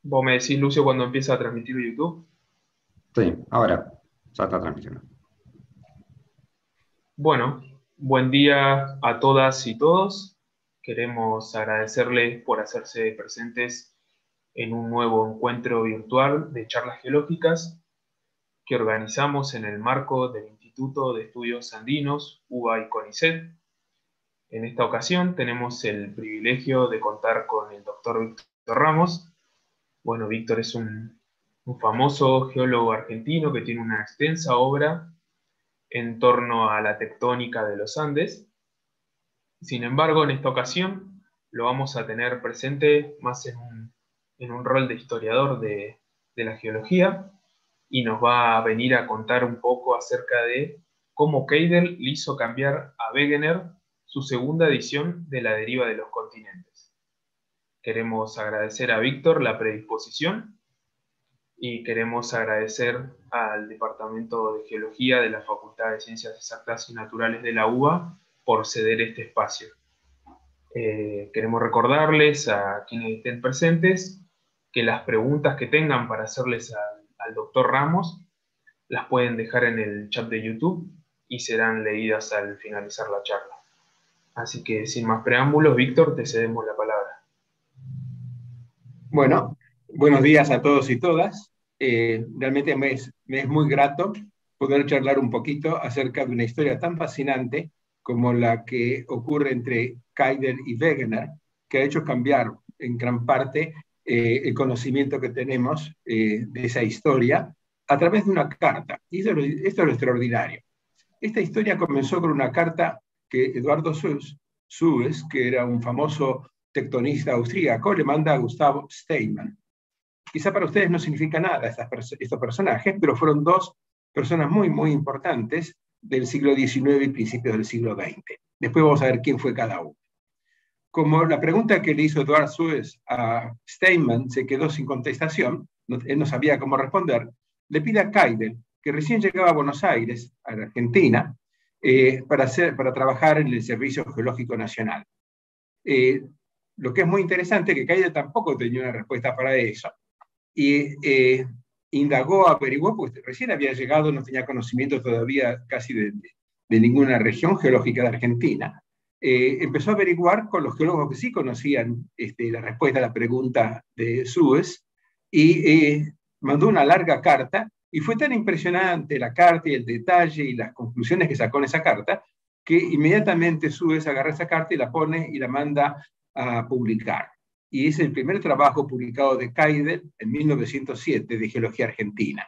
Vos me decís, Lucio, cuando empieza a transmitir YouTube. Sí, ahora ya está transmitiendo. Bueno, buen día a todas y todos. Queremos agradecerles por hacerse presentes en un nuevo encuentro virtual de charlas geológicas que organizamos en el marco del Instituto de Estudios Andinos, UBA y CONICET. En esta ocasión tenemos el privilegio de contar con el doctor Víctor Ramos. Bueno, Víctor es un famoso geólogo argentino que tiene una extensa obra en torno a la tectónica de los Andes. Sin embargo, en esta ocasión lo vamos a tener presente más en un rol de historiador de la geología y nos va a venir a contar un poco acerca de cómo Keidel le hizo cambiar a Wegener su segunda edición de La deriva de los continentes. Queremos agradecer a Víctor la predisposición y queremos agradecer al Departamento de Geología de la Facultad de Ciencias Exactas y Naturales de la UBA por ceder este espacio. Queremos recordarles a quienes estén presentes que las preguntas que tengan para hacerles al doctor Ramos las pueden dejar en el chat de YouTube y serán leídas al finalizar la charla. Así que sin más preámbulos, Víctor, te cedemos la palabra. Bueno, buenos días a todos y todas. Realmente me es muy grato poder charlar un poquito acerca de una historia tan fascinante como la que ocurre entre Kaider y Wegener, que ha hecho cambiar en gran parte el conocimiento que tenemos de esa historia a través de una carta. Y esto es lo extraordinario. Esta historia comenzó con una carta que Eduardo Suess, que era un famoso tectonista austríaco, le manda a Gustavo Steinmann. Quizá para ustedes no significa nada estos personajes, pero fueron dos personas muy, muy importantes del siglo XIX y principios del siglo XX. Después vamos a ver quién fue cada uno. Como la pregunta que le hizo Eduard Suez a Steinmann se quedó sin contestación, él no sabía cómo responder, le pide a Keidel, que recién llegaba a Buenos Aires, a la Argentina, para trabajar en el Servicio Geológico Nacional. Lo que es muy interesante es que Keidel tampoco tenía una respuesta para eso, y indagó, averiguó, porque recién había llegado, no tenía conocimiento todavía casi de ninguna región geológica de Argentina. Empezó a averiguar con los geólogos que sí conocían la respuesta a la pregunta de Suez y mandó una larga carta y fue tan impresionante la carta y el detalle y las conclusiones que sacó en esa carta que inmediatamente Suez agarra esa carta y la pone y la manda a publicar. Y es el primer trabajo publicado de Keidel en 1907 de Geología Argentina.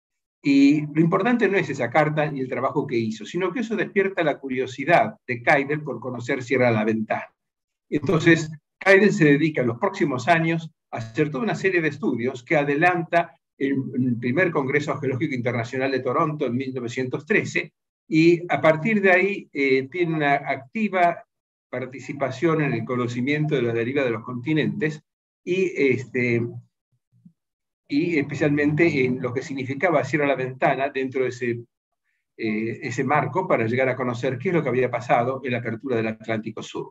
Y lo importante no es esa carta ni el trabajo que hizo, sino que eso despierta la curiosidad de Keidel por conocer Sierra de la Ventana. Entonces, Keidel se dedica en los próximos años a hacer toda una serie de estudios que adelanta el primer Congreso Geológico Internacional de Toronto en 1913, y a partir de ahí tiene una activa participación en el conocimiento de la deriva de los continentes y y especialmente en lo que significaba Sierra la Ventana dentro de ese marco para llegar a conocer qué es lo que había pasado en la apertura del Atlántico Sur.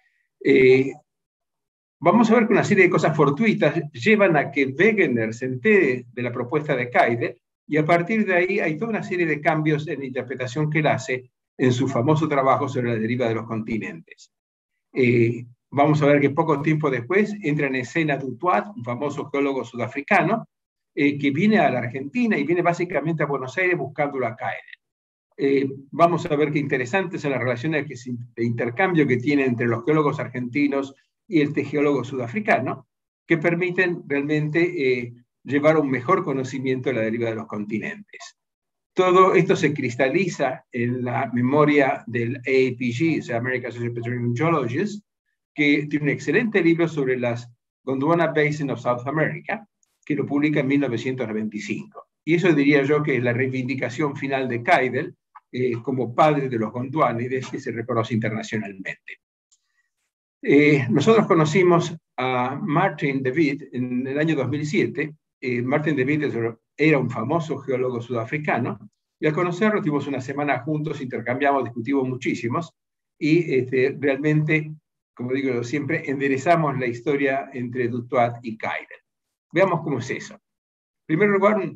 Vamos a ver que una serie de cosas fortuitas llevan a que Wegener se entere de la propuesta de Keidel y a partir de ahí hay toda una serie de cambios en la interpretación que él hace en su famoso trabajo sobre la deriva de los continentes. Vamos a ver que poco tiempo después entra en escena Dutoit, un famoso geólogo sudafricano, que viene a la Argentina y viene básicamente a Buenos Aires buscándolo a Keidel. Vamos a ver qué interesantes son las relaciones de intercambio que tiene entre los geólogos argentinos y el geólogo sudafricano, que permiten realmente llevar un mejor conocimiento de la deriva de los continentes. Todo esto se cristaliza en la memoria del AAPG, o sea, American Association of Petroleum Geologists, que tiene un excelente libro sobre las Gondwana Basin of South America, que lo publica en 1995. Y eso diría yo que es la reivindicación final de Keidel como padre de los gondwanides que se reconoce internacionalmente. Nosotros conocimos a Martin de Wit en el año 2007. Martin de Wit era un famoso geólogo sudafricano, y al conocerlo tuvimos una semana juntos, intercambiamos, discutimos muchísimos, y realmente, como digo siempre, enderezamos la historia entre Dutoit y Keidel. Veamos cómo es eso. En primer lugar,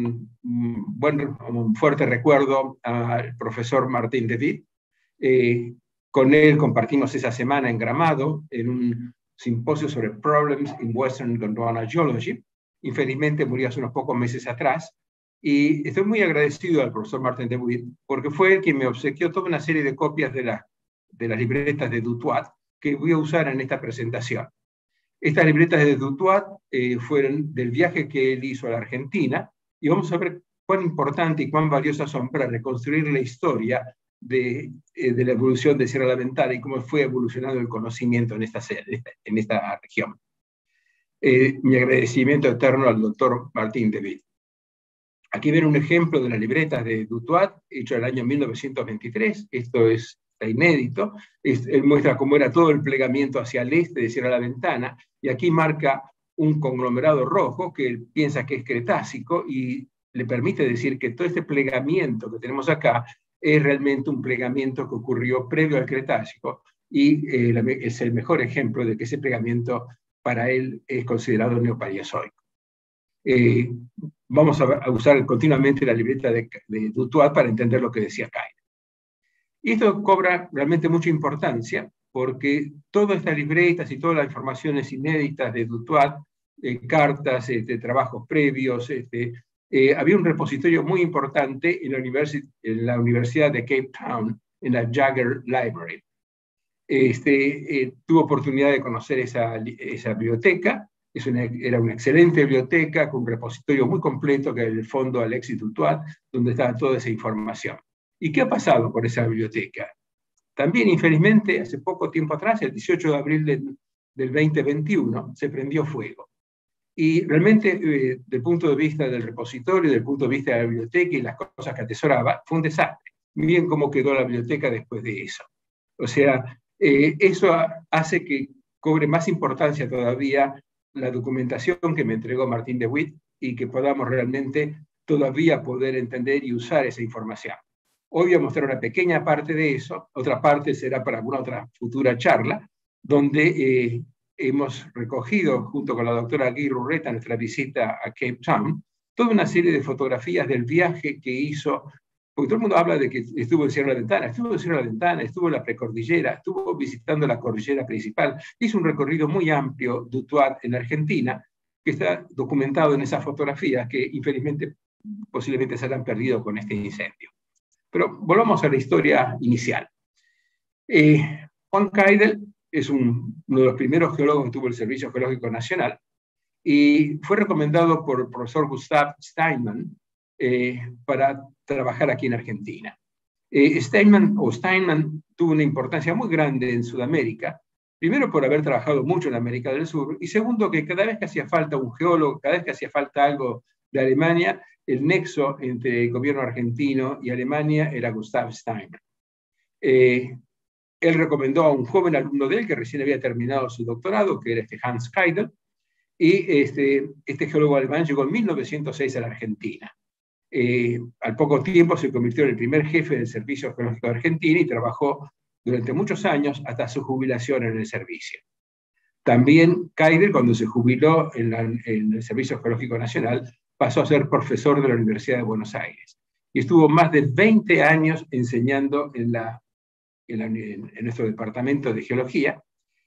un fuerte recuerdo al profesor Martín de Witt. Con él compartimos esa semana en Gramado, en un simposio sobre Problems in Western Gondwana Geology. Infelizmente murió hace unos pocos meses atrás, y estoy muy agradecido al profesor Martin de Witt, porque fue el quien me obsequió toda una serie de copias de las libretas de Dutoit que voy a usar en esta presentación. Estas libretas de Dutoit fueron del viaje que él hizo a la Argentina, y vamos a ver cuán importante y cuán valiosas son para reconstruir la historia de la evolución de Sierra de la Ventana y cómo fue evolucionando el conocimiento en esta región. Mi agradecimiento eterno al doctor Martín de Witt. Aquí ven un ejemplo de las libretas de Dutoit, hecho en el año 1923. Esto está inédito. Él muestra cómo era todo el plegamiento hacia el este de Sierra de la Ventana, y aquí marca un conglomerado rojo que él piensa que es Cretácico, y le permite decir que todo este plegamiento que tenemos acá es realmente un plegamiento que ocurrió previo al Cretácico, y es el mejor ejemplo de que ese plegamiento para él es considerado neopaleozoico. Vamos a usar continuamente la libreta de Dutoit para entender lo que decía Kyle. Y esto cobra realmente mucha importancia, porque todas estas libretas y todas las informaciones inéditas de Dutoit, cartas, trabajos previos, había un repositorio muy importante en la Universidad de Cape Town, en la Jagger Library. Tuve oportunidad de conocer esa biblioteca. Era una excelente biblioteca con un repositorio muy completo, que era el fondo Alexis Dutoit, donde estaba toda esa información. ¿Y qué ha pasado con esa biblioteca? También, infelizmente, hace poco tiempo atrás, el 18 de abril del 2021, se prendió fuego. Y realmente, desde el punto de vista del repositorio, desde el punto de vista de la biblioteca y las cosas que atesoraba, fue un desastre. Miren cómo quedó la biblioteca después de eso. O sea, eso hace que cobre más importancia todavía la documentación que me entregó Martín de Witt, y que podamos realmente todavía poder entender y usar esa información. Hoy voy a mostrar una pequeña parte de eso, otra parte será para alguna otra futura charla, donde hemos recogido, junto con la doctora Guy Rurreta, en nuestra visita a Cape Town, toda una serie de fotografías del viaje que hizo, porque todo el mundo habla de que estuvo en Sierra de la Ventana, estuvo en la precordillera, estuvo visitando la cordillera principal, hizo un recorrido muy amplio Dutoit en Argentina, que está documentado en esas fotografías que infelizmente posiblemente se han perdido con este incendio. Pero volvamos a la historia inicial. Juan Keidel es uno de los primeros geólogos que tuvo el Servicio Geológico Nacional, y fue recomendado por el profesor Gustav Steinmann para trabajar aquí en Argentina. Steinmann tuvo una importancia muy grande en Sudamérica, primero por haber trabajado mucho en América del Sur, y segundo que cada vez que hacía falta un geólogo, cada vez que hacía falta algo de Alemania, el nexo entre el gobierno argentino y Alemania era Gustav Steinmann. Él recomendó a un joven alumno de él que recién había terminado su doctorado, que era Hans Keidel, y este geólogo alemán llegó en 1906 a la Argentina. Al poco tiempo se convirtió en el primer jefe del Servicio Geológico de Argentina y trabajó durante muchos años hasta su jubilación en el servicio. También Keidel, cuando se jubiló en el Servicio Geológico Nacional, pasó a ser profesor de la Universidad de Buenos Aires y estuvo más de 20 años enseñando en nuestro departamento de geología,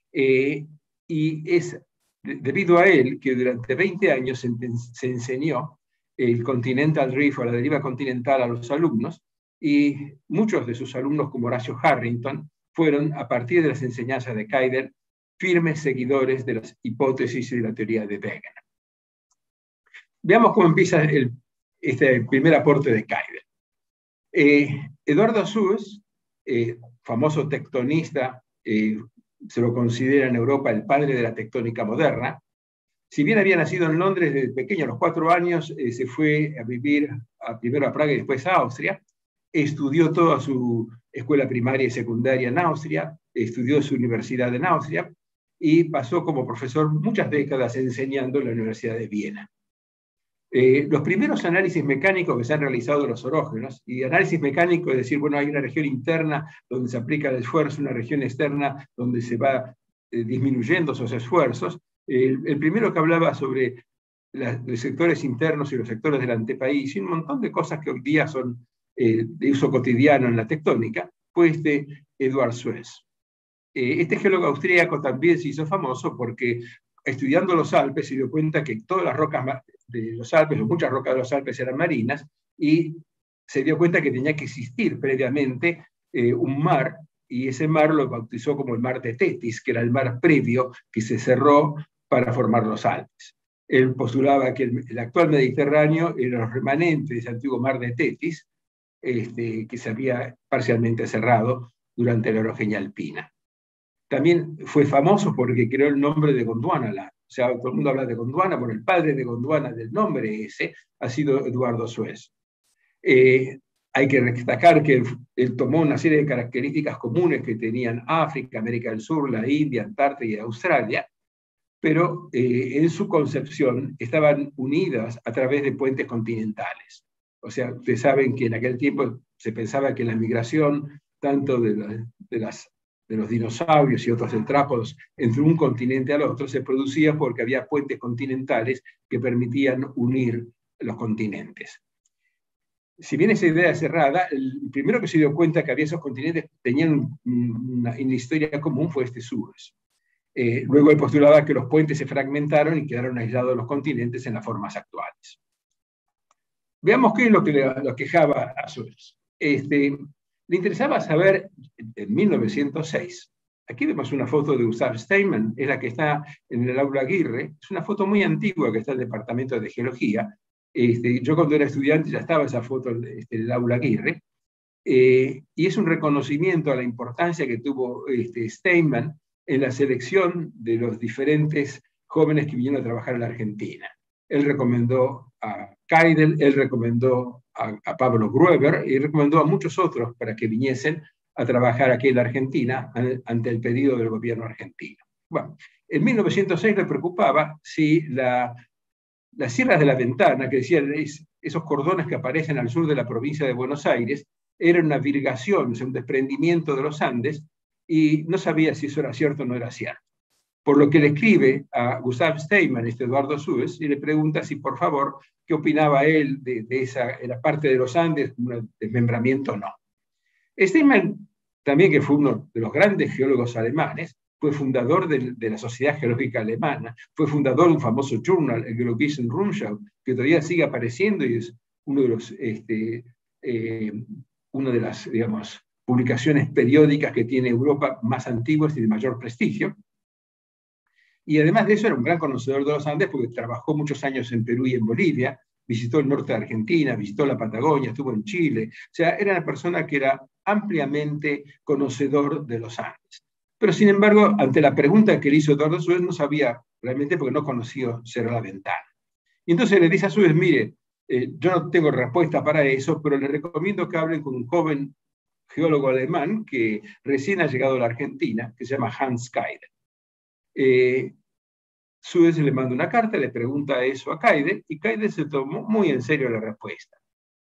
y es debido a él que durante 20 años se enseñó el Continental Drift, o la deriva continental, a los alumnos, y muchos de sus alumnos, como Horacio Harrington, fueron, a partir de las enseñanzas de Keidel, firmes seguidores de las hipótesis y de la teoría de Wegener. Veamos cómo empieza este primer aporte de Keidel. Eduardo Suess, famoso tectonista, se lo considera en Europa el padre de la tectónica moderna. Si bien había nacido en Londres desde pequeño, a los 4 años, se fue a vivir primero a Praga y después a Austria. Estudió toda su escuela primaria y secundaria en Austria, estudió su universidad en Austria y pasó como profesor muchas décadas enseñando en la Universidad de Viena. Los primeros análisis mecánicos que se han realizado de los orógenos, y análisis mecánico es decir, bueno, hay una región interna donde se aplica el esfuerzo, una región externa donde se va disminuyendo esos esfuerzos. El primero que hablaba sobre los sectores internos y los sectores del antepaís, y un montón de cosas que hoy día son de uso cotidiano en la tectónica, fue Eduard Suess. Este geólogo austríaco también se hizo famoso porque estudiando los Alpes se dio cuenta que todas las rocas de los Alpes, o muchas rocas de los Alpes eran marinas, y se dio cuenta que tenía que existir previamente un mar, y ese mar lo bautizó como el mar de Tetis, que era el mar previo que se cerró para formar los Alpes. Él postulaba que el actual Mediterráneo era los remanentes de ese antiguo mar de Tetis, que se había parcialmente cerrado durante la orogenia alpina. También fue famoso porque creó el nombre de Gondwana. O sea, todo el mundo habla de Gondwana, bueno, el padre de Gondwana, del nombre ese, ha sido Eduardo Suess. Hay que destacar que él tomó una serie de características comunes que tenían África, América del Sur, la India, Antártida y Australia, pero en su concepción estaban unidas a través de puentes continentales. O sea, ustedes saben que en aquel tiempo se pensaba que la migración, tanto de los dinosaurios y otros tetrápodos entre un continente al otro, se producía porque había puentes continentales que permitían unir los continentes. Si bien esa idea es cerrada, el primero que se dio cuenta que había esos continentes tenían una historia común fue Suez. Luego él postulaba que los puentes se fragmentaron y quedaron aislados los continentes en las formas actuales. Veamos qué es lo que lo quejaba a Suez. Le interesaba saber, en 1906, aquí vemos una foto de Gustav Steinmann, es la que está en el Aula Aguirre, es una foto muy antigua que está en el Departamento de Geología. Yo cuando era estudiante ya estaba esa foto en el Aula Aguirre, y es un reconocimiento a la importancia que tuvo Steinmann en la selección de los diferentes jóvenes que vinieron a trabajar en la Argentina. Él recomendó a Kaidel, él recomendó a Pablo Grueber y recomendó a muchos otros para que viniesen a trabajar aquí en la Argentina ante el pedido del gobierno argentino. Bueno, en 1906 le preocupaba si las sierras de la Ventana, que decían esos cordones que aparecen al sur de la provincia de Buenos Aires, eran una virgación, o sea, un desprendimiento de los Andes, y no sabía si eso era cierto o no era cierto. Por lo que le escribe a Gustav Steinmann, Eduardo Suess, y le pregunta si, por favor, qué opinaba él de la parte de los Andes, un desmembramiento o no. Steinmann, también que fue uno de los grandes geólogos alemanes, fue fundador de la Sociedad Geológica Alemana, fue fundador de un famoso journal, el Geologische Rundschau, que todavía sigue apareciendo y es uno de las, digamos, publicaciones periódicas que tiene Europa más antiguas y de mayor prestigio. Y además de eso era un gran conocedor de los Andes porque trabajó muchos años en Perú y en Bolivia, visitó el norte de Argentina, visitó la Patagonia, estuvo en Chile. O sea, era una persona que era ampliamente conocedor de los Andes. Pero sin embargo, ante la pregunta que le hizo Eduardo Suess, no sabía realmente porque no conocía Cerrar la Ventana. Y entonces le dice a Suess, mire, yo no tengo respuesta para eso, pero le recomiendo que hablen con un joven geólogo alemán que recién ha llegado a la Argentina, que se llama Hans Kaidel. Suess le manda una carta, le pregunta eso a Kaidel, y Kaidel se tomó muy en serio la respuesta.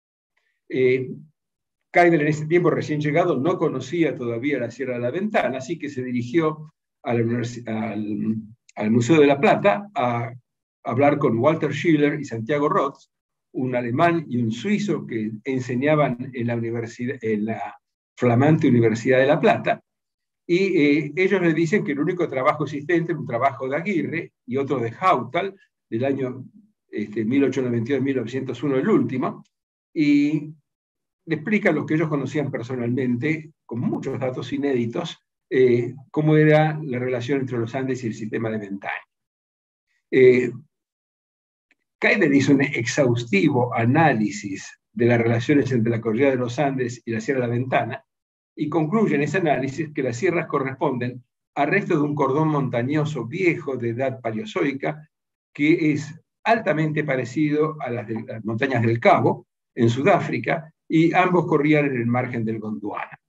Kaidel en ese tiempo recién llegado no conocía todavía la Sierra de la Ventana, así que se dirigió al Museo de la Plata a hablar con Walter Schiller y Santiago Rotz, un alemán y un suizo que enseñaban en la flamante Universidad de La Plata, y ellos le dicen que el único trabajo existente es un trabajo de Aguirre y otro de Hautal, del año 1892-1901, el último, y le explican lo que ellos conocían personalmente, con muchos datos inéditos, cómo era la relación entre los Andes y el sistema de Ventana. Kaidel hizo un exhaustivo análisis de las relaciones entre la cordillera de los Andes y la Sierra de la Ventana, y concluye en ese análisis que las sierras corresponden a restos de un cordón montañoso viejo de edad paleozoica, que es altamente parecido a las de las montañas del Cabo, en Sudáfrica, y ambos corrían en el margen del Gondwana.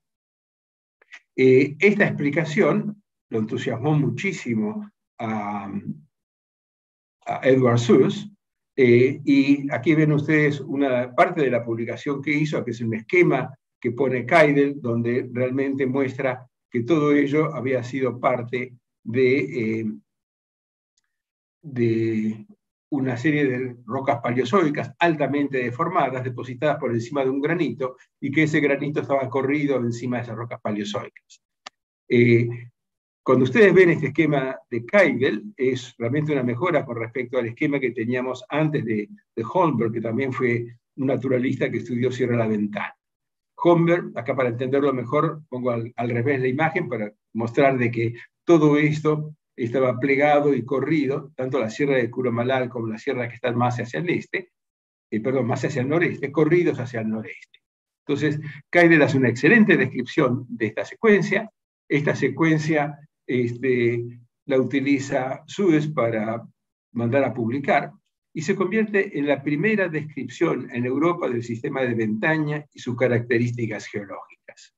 Esta explicación lo entusiasmó muchísimo a Eduard Suess, y aquí ven ustedes una parte de la publicación que hizo, que es un esquema que pone Kaidel, donde realmente muestra que todo ello había sido parte de una serie de rocas paleozoicas altamente deformadas, depositadas por encima de un granito, y que ese granito estaba corrido encima de esas rocas paleozoicas. Cuando ustedes ven este esquema de Keidel, es realmente una mejora con respecto al esquema que teníamos antes de Holmberg, que también fue un naturalista que estudió Sierra La Ventana. Holmberg, acá para entenderlo mejor, pongo al revés la imagen para mostrar de que todo esto estaba plegado y corrido, tanto la sierra de Curomalal como la sierra que está más hacia el este, más hacia el noreste, corridos hacia el noreste. Entonces, Keidel hace una excelente descripción de esta secuencia. Esta secuencia la utiliza Suez para mandar a publicar, y se convierte en la primera descripción en Europa del sistema de Ventaña y sus características geológicas.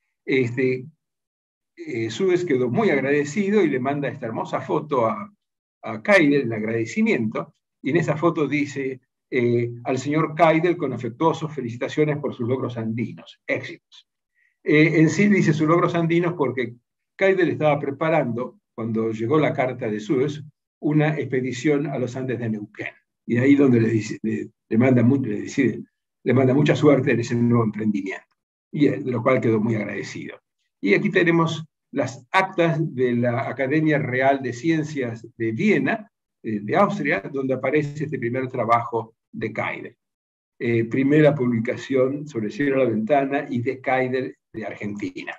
Suez quedó muy agradecido y le manda esta hermosa foto a Keidel en agradecimiento, y en esa foto dice: al señor Keidel, con afectuosos felicitaciones por sus logros andinos, éxitos. En sí dice sus logros andinos porque Keidel estaba preparando, cuando llegó la carta de Suez, una expedición a los Andes de Neuquén. Y de ahí donde le manda mucha suerte en ese nuevo emprendimiento, y de lo cual quedó muy agradecido. Y aquí tenemos las actas de la Academia Real de Ciencias de Viena, de Austria, donde aparece este primer trabajo de Keidel. Primera publicación sobre Sierra La Ventana y de Keidel de Argentina.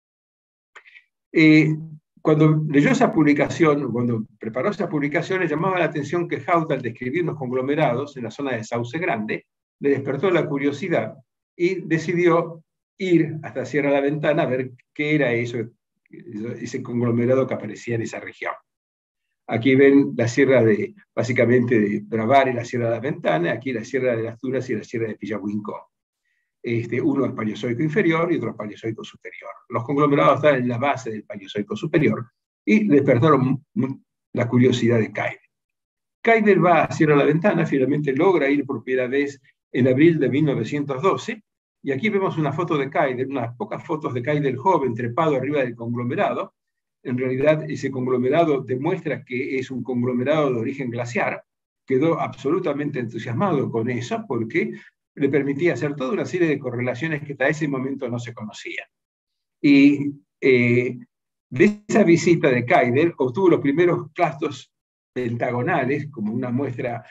Cuando leyó esa publicación, cuando preparó esa publicación, le llamaba la atención que Haut, al describir los conglomerados en la zona de Sauce Grande, le despertó la curiosidad y decidió ir hasta Sierra La Ventana a ver qué era ese conglomerado que aparecía en esa región. Aquí ven la sierra básicamente de Bravare, la Sierra de la Ventana, aquí la Sierra de las Turas y la Sierra de Pillahuincó. Uno es Paleozoico inferior y otro es Paleozoico superior. Los conglomerados están en la base del Paleozoico superior y despertaron la curiosidad de Keidel. Keidel va a Sierra La Ventana, finalmente logra ir por primera vez en abril de 1912, y aquí vemos una foto de Keidel, unas pocas fotos de Keidel joven trepado arriba del conglomerado. En realidad ese conglomerado demuestra que es un conglomerado de origen glaciar. Quedó absolutamente entusiasmado con eso porque le permitía hacer toda una serie de correlaciones que hasta ese momento no se conocían. Y de esa visita de Keidel obtuvo los primeros clastos pentagonales, como una muestra,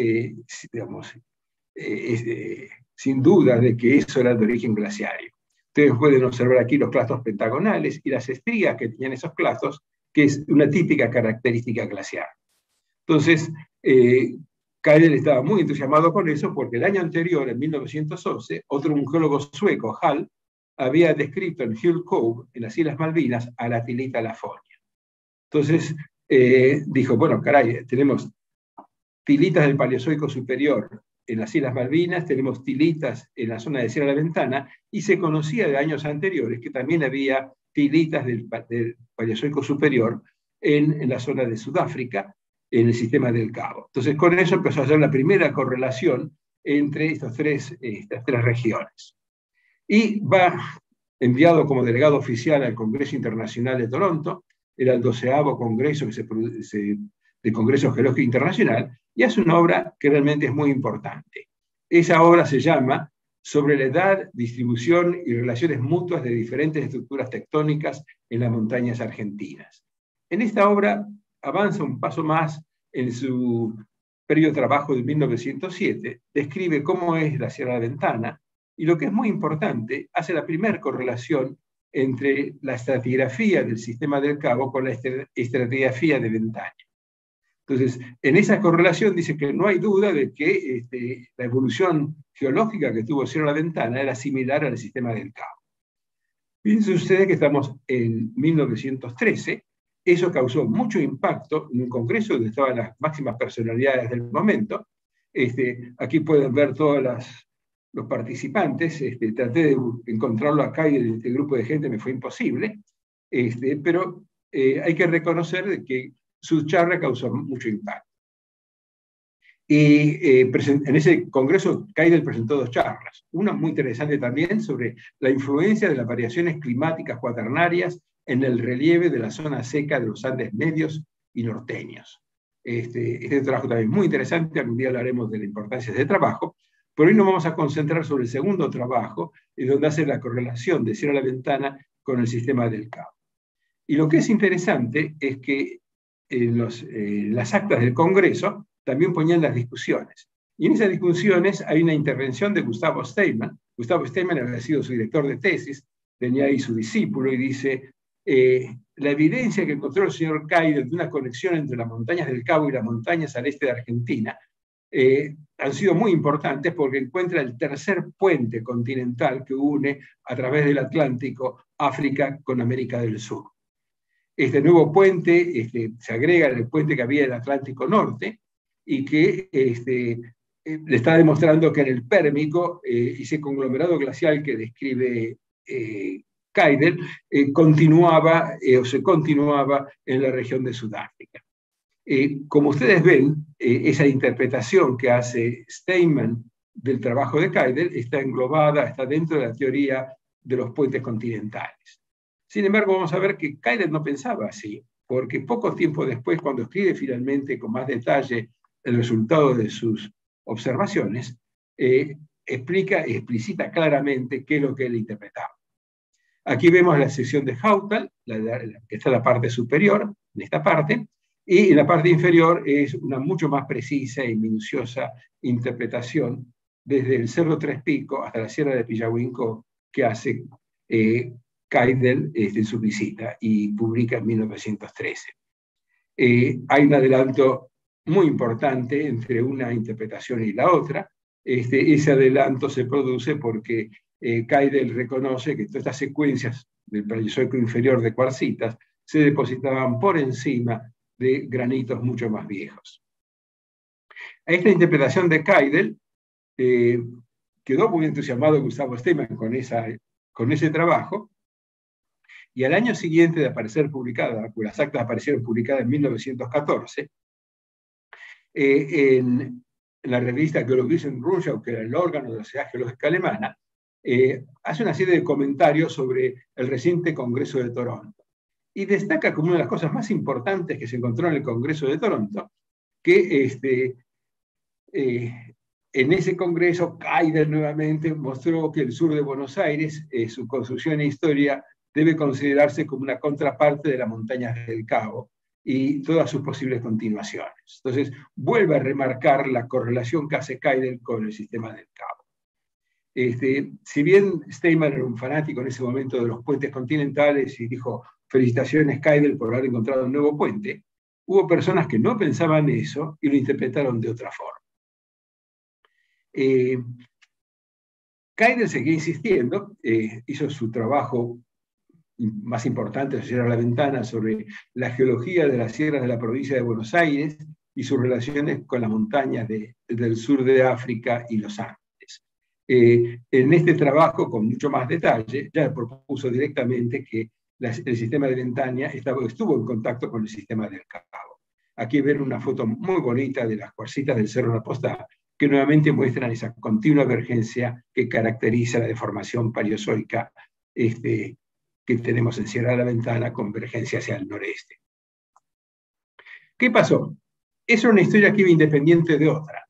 sin duda, de que eso era de origen glaciario. Ustedes pueden observar aquí los clastos pentagonales y las estrías que tenían esos clastos, que es una típica característica glaciar. Entonces, Keidel estaba muy entusiasmado con eso porque el año anterior, en 1911, un geólogo sueco, Hall, había descrito en Hull Cove, en las Islas Malvinas, a la tilita lafonia. Entonces dijo, bueno, caray, tenemos tilitas del Paleozoico superior en las Islas Malvinas, tenemos tilitas en la zona de Sierra La Ventana, y se conocía de años anteriores que también había tilitas del Paleozoico superior en la zona de Sudáfrica, en el sistema del Cabo. Entonces, con eso empezó a hacer la primera correlación entre estas tres regiones. Y va enviado como delegado oficial al Congreso Internacional de Toronto, era el 12º congreso del Congreso Geológico Internacional, y hace una obra que realmente es muy importante. Esa obra se llama Sobre la edad, distribución y relaciones mutuas de diferentes estructuras tectónicas en las montañas argentinas. En esta obra avanza un paso más en su periodo de trabajo de 1907, describe cómo es la Sierra de la Ventana, y lo que es muy importante, hace la primera correlación entre la estratigrafía del sistema del Cabo con la estratigrafía de Ventaña. Entonces, en esa correlación dice que no hay duda de que la evolución geológica que tuvo Sierra La Ventana era similar al sistema del Cabo. Fíjense ustedes que estamos en 1913, eso causó mucho impacto en un congreso donde estaban las máximas personalidades del momento. Aquí pueden ver todos los participantes. Traté de encontrarlo acá y en este grupo de gente me fue imposible, pero hay que reconocer que su charla causó mucho impacto. Y en ese congreso Keidel presentó 2 charlas, una muy interesante también sobre la influencia de las variaciones climáticas cuaternarias en el relieve de la zona seca de los Andes medios y norteños. Este trabajo también muy interesante, algún día hablaremos de la importancia de ese trabajo, pero hoy nos vamos a concentrar sobre el segundo trabajo, donde hace la correlación de Cierra la Ventana con el sistema del Cabo. Y lo que es interesante es que las actas del Congreso también ponían las discusiones. Y en esas discusiones hay una intervención de Gustavo Steinman. Gustavo Steinman había sido su director de tesis, tenía ahí su discípulo, y dice, la evidencia que encontró el señor Caidel de una conexión entre las montañas del Cabo y las montañas al este de Argentina han sido muy importantes porque encuentra el tercer puente continental que une a través del Atlántico África con América del Sur. Este nuevo puente se agrega al puente que había en el Atlántico Norte y que le está demostrando que en el Pérmico ese conglomerado glacial que describe Caidel continuaba o se continuaba en la región de Sudáfrica. Como ustedes ven, esa interpretación que hace Steinman del trabajo de Caidel está englobada, está dentro de la teoría de los puentes continentales. Sin embargo, vamos a ver que Caidel no pensaba así, porque poco tiempo después, cuando escribe finalmente con más detalle el resultado de sus observaciones, explicita claramente qué es lo que él interpretaba. Aquí vemos la sección de Hautal, que está en la parte superior, en esta parte, y en la parte inferior es una mucho más precisa y minuciosa interpretación desde el Cerro Tres Picos hasta la Sierra de Pillahuinco que hace Caidel en su visita y publica en 1913. Hay un adelanto muy importante entre una interpretación y la otra. Ese adelanto se produce porque Caidel reconoce que todas estas secuencias del Paleozoico inferior de cuarcitas se depositaban por encima de granitos mucho más viejos. A esta interpretación de Caidel quedó muy entusiasmado Gustavo Steinman con ese trabajo, y al año siguiente de aparecer publicada, pues las actas aparecieron publicadas en 1914, en la revista Geologische Rundschau, que era el órgano de la Sociedad Geológica Alemana, hace una serie de comentarios sobre el reciente Congreso de Toronto. Y destaca como una de las cosas más importantes que se encontró en el Congreso de Toronto, que en ese congreso Caidel nuevamente mostró que el sur de Buenos Aires, su construcción e historia, debe considerarse como una contraparte de las montañas del Cabo y todas sus posibles continuaciones. Entonces, vuelve a remarcar la correlación que hace Caidel con el sistema del Cabo. Si bien Steinman era un fanático en ese momento de los puentes continentales y dijo, felicitaciones Caidel por haber encontrado un nuevo puente, hubo personas que no pensaban eso y lo interpretaron de otra forma. Caidel seguía insistiendo, hizo su trabajo más importante, Cierra la Ventana, sobre la geología de las sierras de la provincia de Buenos Aires y sus relaciones con las montañas del sur de África y los Andes. En este trabajo, con mucho más detalle, ya propuso directamente que el sistema de Ventania estuvo en contacto con el sistema del Cabo. Aquí ven una foto muy bonita de las cuarcitas del Cerro La Postá, que nuevamente muestran esa continua emergencia que caracteriza la deformación paleozoica que tenemos en Sierra de la Ventana, convergencia hacia el noreste. ¿Qué pasó? Esa es una historia que iba independiente de otra.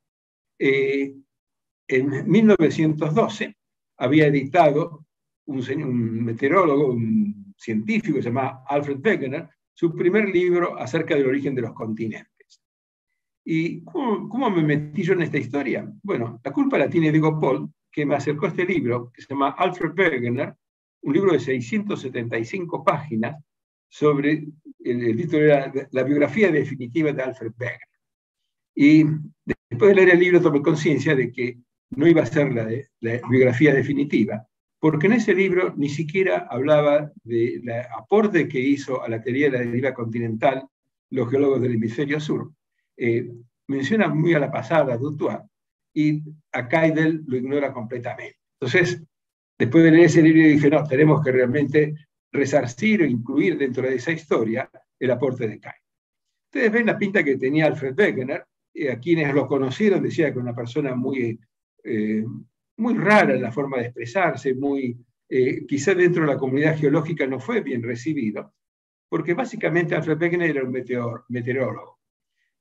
En 1912 había editado un meteorólogo, un científico que se llama Alfred Wegener, su primer libro acerca del origen de los continentes. ¿Y cómo me metí yo en esta historia? Bueno, la culpa la tiene Diego Paul, que me acercó a este libro, que se llama Alfred Wegener, un libro de 675 páginas, sobre, el título era La biografía definitiva de Alfred Wegener. Y después de leer el libro tomé conciencia de que no iba a ser la biografía definitiva, porque en ese libro ni siquiera hablaba del aporte que hizo a la teoría de la deriva continental los geólogos del hemisferio sur. Menciona muy a la pasada a Dutoit, y a Caidel lo ignora completamente. Entonces, después de leer ese libro dije, no, tenemos que realmente resarcir o incluir dentro de esa historia el aporte de Caidel. Ustedes ven la pinta que tenía Alfred Wegener, a quienes lo conocieron decía que era una persona muy rara en la forma de expresarse, quizá dentro de la comunidad geológica no fue bien recibido, porque básicamente Alfred Wegener era un meteorólogo.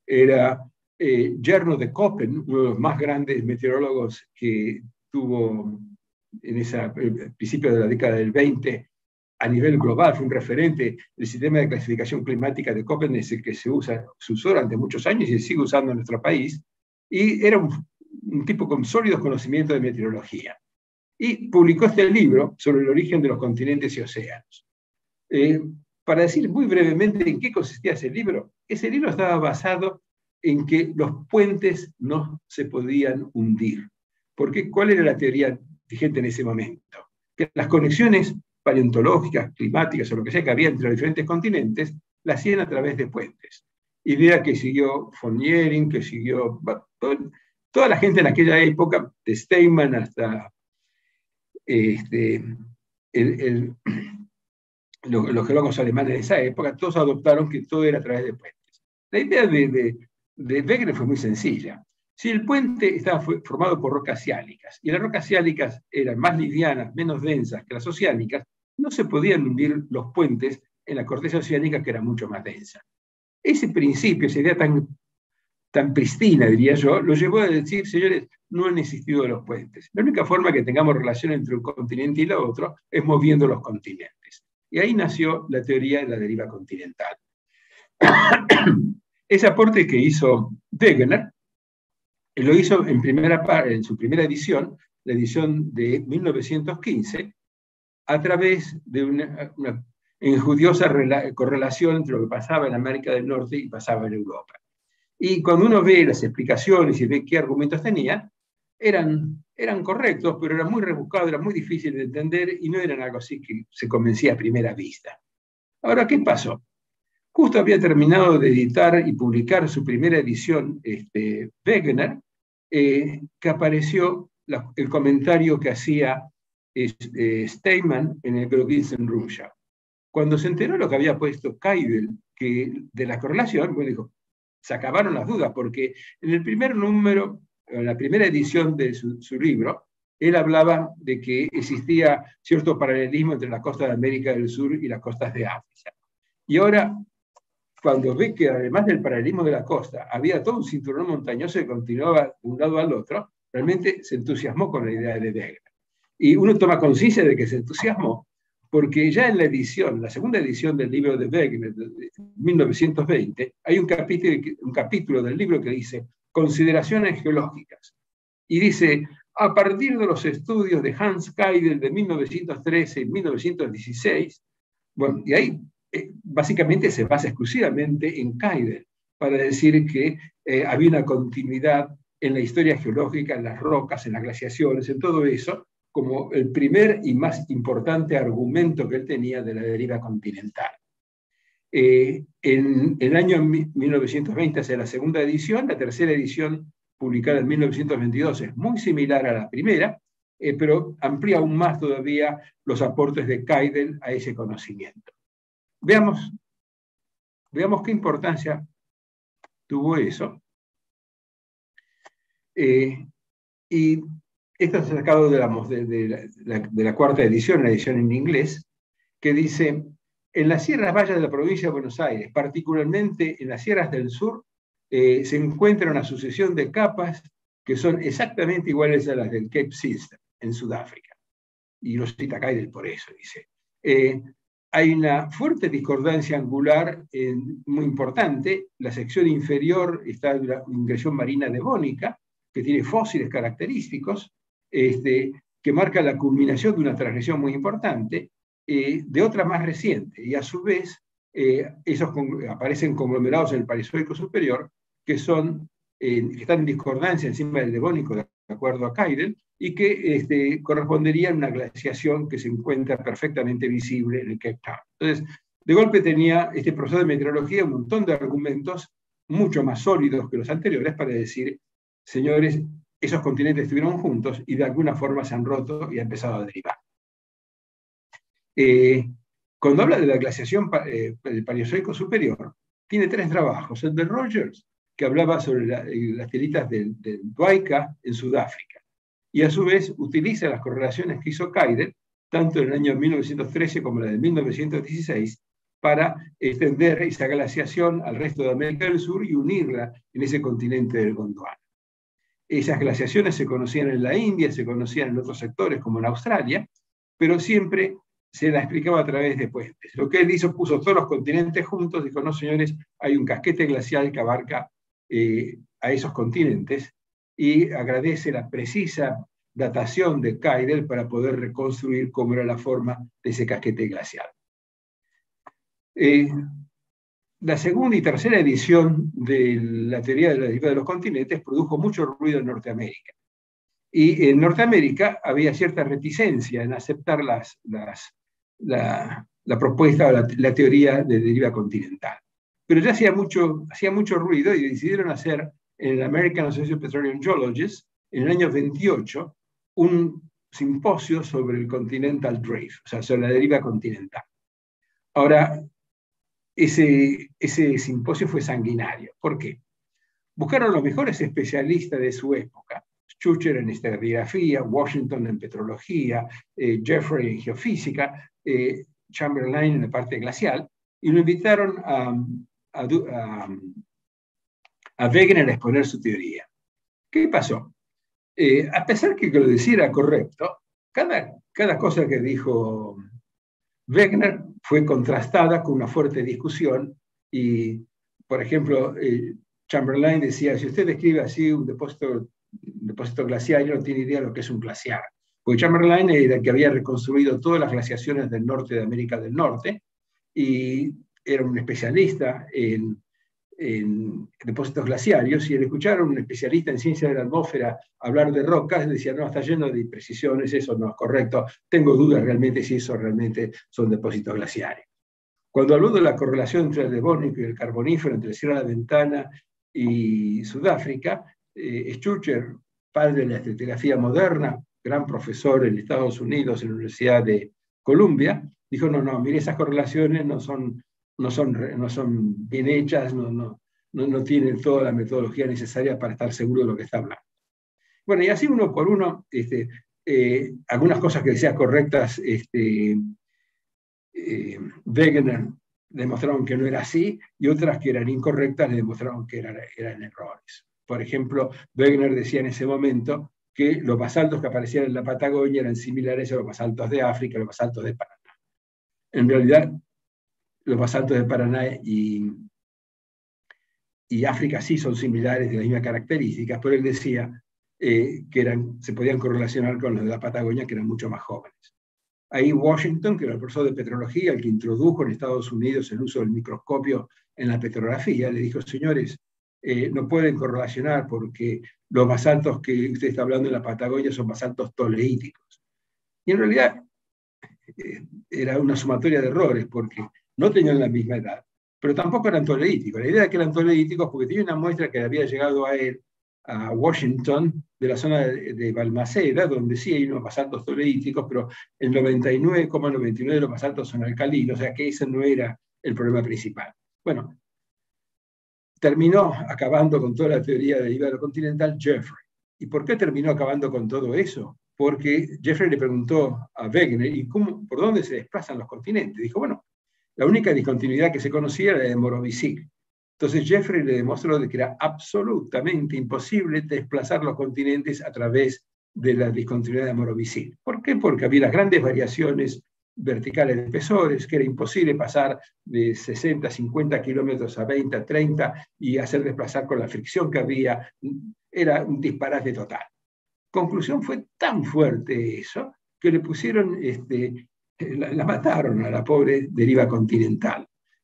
era yerno de Köppen, uno de los más grandes meteorólogos que tuvo en ese principio de la década del 20 a nivel global, fue un referente. El sistema de clasificación climática de Köppen es el que se usó durante muchos años y se sigue usando en nuestro país, y era un tipo con sólidos conocimientos de meteorología. Y publicó este libro sobre el origen de los continentes y océanos. Para decir muy brevemente en qué consistía ese libro estaba basado en que los puentes no se podían hundir. Porque, ¿cuál era la teoría vigente en ese momento? Que las conexiones paleontológicas, climáticas o lo que sea que había entre los diferentes continentes, las hacían a través de puentes. Idea que siguió von Jering, que siguió toda la gente en aquella época, de Steinman hasta los geólogos alemanes de esa época, todos adoptaron que todo era a través de puentes. La idea de Wegener fue muy sencilla. Si el puente estaba formado por rocas siálicas, y las rocas siálicas eran más livianas, menos densas que las oceánicas, no se podían hundir los puentes en la corteza oceánica, que era mucho más densa. Ese principio, esa idea tan pristina, diría yo, lo llevó a decir, señores, no han existido los puentes. La única forma que tengamos relación entre un continente y el otro es moviendo los continentes. Y ahí nació la teoría de la deriva continental. Ese aporte que hizo Wegener, lo hizo en su primera edición, la edición de 1915, a través de una enjudiosa correlación entre lo que pasaba en América del Norte y pasaba en Europa. Y cuando uno ve las explicaciones y ve qué argumentos tenía, eran correctos, pero eran muy rebuscados, eran muy difíciles de entender y no eran algo así que se convencía a primera vista. Ahora, ¿qué pasó? Justo había terminado de editar y publicar su primera edición, Wegener, que apareció el comentario que hacía Steinman en el Groß-Rundschau. Cuando se enteró lo que había puesto Keidel de la correlación, bueno, dijo, se acabaron las dudas, porque en el primer número, en la primera edición de su libro, él hablaba de que existía cierto paralelismo entre las costas de América del Sur y las costas de África. Y ahora, cuando ve que además del paralelismo de la costa, había todo un cinturón montañoso que continuaba de un lado al otro, realmente se entusiasmó con la idea de Wegener. Y uno toma conciencia de que se entusiasmó, porque ya en la segunda edición del libro de Wegener, de 1920, hay un capítulo del libro que dice Consideraciones geológicas. Y dice, a partir de los estudios de Hans Keidel de 1913 y 1916, bueno, y ahí básicamente se basa exclusivamente en Keidel, para decir que había una continuidad en la historia geológica, en las rocas, en las glaciaciones, en todo eso, como el primer y más importante argumento que él tenía de la deriva continental. En el año 1920 hace la segunda edición, la tercera edición publicada en 1922 es muy similar a la primera, pero amplía aún más todavía los aportes de Keidel a ese conocimiento. Veamos qué importancia tuvo eso. Y esto está sacado de la cuarta edición, la edición en inglés, que dice, en las sierras vallas de la provincia de Buenos Aires, particularmente en las sierras del sur, se encuentra una sucesión de capas que son exactamente iguales a las del Cape System, en Sudáfrica. Y lo cita Keidel por eso, dice. Hay una fuerte discordancia angular muy importante. La sección inferior está en una ingresión marina devónica, que tiene fósiles característicos, que marca la culminación de una transgresión muy importante, de otra más reciente, y a su vez esos aparecen conglomerados en el Paleozoico superior, que están en discordancia encima del devónico, de acuerdo a Keidel, y que corresponderían a una glaciación que se encuentra perfectamente visible en el Cape Town. Entonces, de golpe tenía este profesor de meteorología un montón de argumentos mucho más sólidos que los anteriores para decir, señores, esos continentes estuvieron juntos y de alguna forma se han roto y han empezado a derivar. Cuando habla de la glaciación del Paleozoico superior, tiene 3 trabajos. El de Rogers, que hablaba sobre las telitas del Duaica en Sudáfrica, y a su vez utiliza las correlaciones que hizo Keidel, tanto en el año 1913 como la de 1916, para extender esa glaciación al resto de América del Sur y unirla en ese continente del Gondwana. Esas glaciaciones se conocían en la India, se conocían en otros sectores como en Australia, pero siempre se la explicaba a través de puentes. Lo que él hizo, puso todos los continentes juntos, dijo, no señores, hay un casquete glacial que abarca a esos continentes, y agradece la precisa datación de Keidel para poder reconstruir cómo era la forma de ese casquete glacial. La segunda y tercera edición de la teoría de la deriva de los continentes produjo mucho ruido en Norteamérica. Y en Norteamérica había cierta reticencia en aceptar la propuesta o la teoría de deriva continental. Pero ya hacía mucho ruido y decidieron hacer en el American Association of Petroleum Geologists, en el año 28, un simposio sobre el continental drift, o sea, sobre la deriva continental. Ahora, ese simposio fue sanguinario. ¿Por qué? Buscaron los mejores especialistas de su época, Schuster en estratigrafía, Washington en petrología, Jeffrey en geofísica, Chamberlain en la parte glacial, y lo invitaron a Wegener a exponer su teoría. ¿Qué pasó? A pesar que lo decía era correcto, cada cosa que dijo Wegener fue contrastada con una fuerte discusión y, por ejemplo, Chamberlain decía, si usted describe así un depósito glaciar, no tiene idea de lo que es un glaciar. Porque Chamberlain era el que había reconstruido todas las glaciaciones del norte de América del Norte y era un especialista en depósitos glaciarios, y al escuchar a un especialista en ciencia de la atmósfera hablar de rocas, decía, no, está lleno de imprecisiones, eso no es correcto, tengo dudas realmente si eso realmente son depósitos glaciares. Cuando habló de la correlación entre el devónico y el carbonífero, entre Sierra de la Ventana y Sudáfrica, Schuster, padre de la estratigrafía moderna, gran profesor en Estados Unidos en la Universidad de Columbia, dijo, no, mire, esas correlaciones no son bien hechas, no tienen toda la metodología necesaria para estar seguro de lo que está hablando. Bueno, y así uno por uno, algunas cosas que decía correctas, Wegener demostraron que no era así, y otras que eran incorrectas le demostraron que eran errores. Por ejemplo, Wegener decía en ese momento que los basaltos que aparecían en la Patagonia eran similares a los basaltos de África, los basaltos de Paraná. En realidad, los basaltos de Paraná y África sí son similares, de las mismas características, pero él decía que se podían correlacionar con los de la Patagonia, que eran mucho más jóvenes. Ahí Washington, que era el profesor de petrología, el que introdujo en Estados Unidos el uso del microscopio en la petrografía, le dijo, señores, no pueden correlacionar porque los basaltos que usted está hablando en la Patagonia son basaltos toleíticos. Y en realidad era una sumatoria de errores, porque no tenían la misma edad, pero tampoco eran toleíticos. La idea de que eran toleíticos porque tenía una muestra que había llegado a Washington, de la zona de Balmaceda, donde sí hay unos basaltos toleíticos, pero el 99,99% de los basaltos son alcalinos, o sea que ese no era el problema principal. Bueno, terminó acabando con toda la teoría de deriva continental Jeffrey. ¿Y por qué terminó acabando con todo eso? Porque Jeffrey le preguntó a Wegener, ¿y por dónde se desplazan los continentes? Dijo, bueno, la única discontinuidad que se conocía era la de Morovicil. Entonces Jeffrey le demostró que era absolutamente imposible desplazar los continentes a través de la discontinuidad de Morovicil. ¿Por qué? Porque había las grandes variaciones verticales de espesores, que era imposible pasar de 60, 50 kilómetros a 20, a 30 y hacer desplazar con la fricción que había. Era un disparate total. Conclusión, fue tan fuerte eso que le pusieron, la mataron a la pobre deriva continental.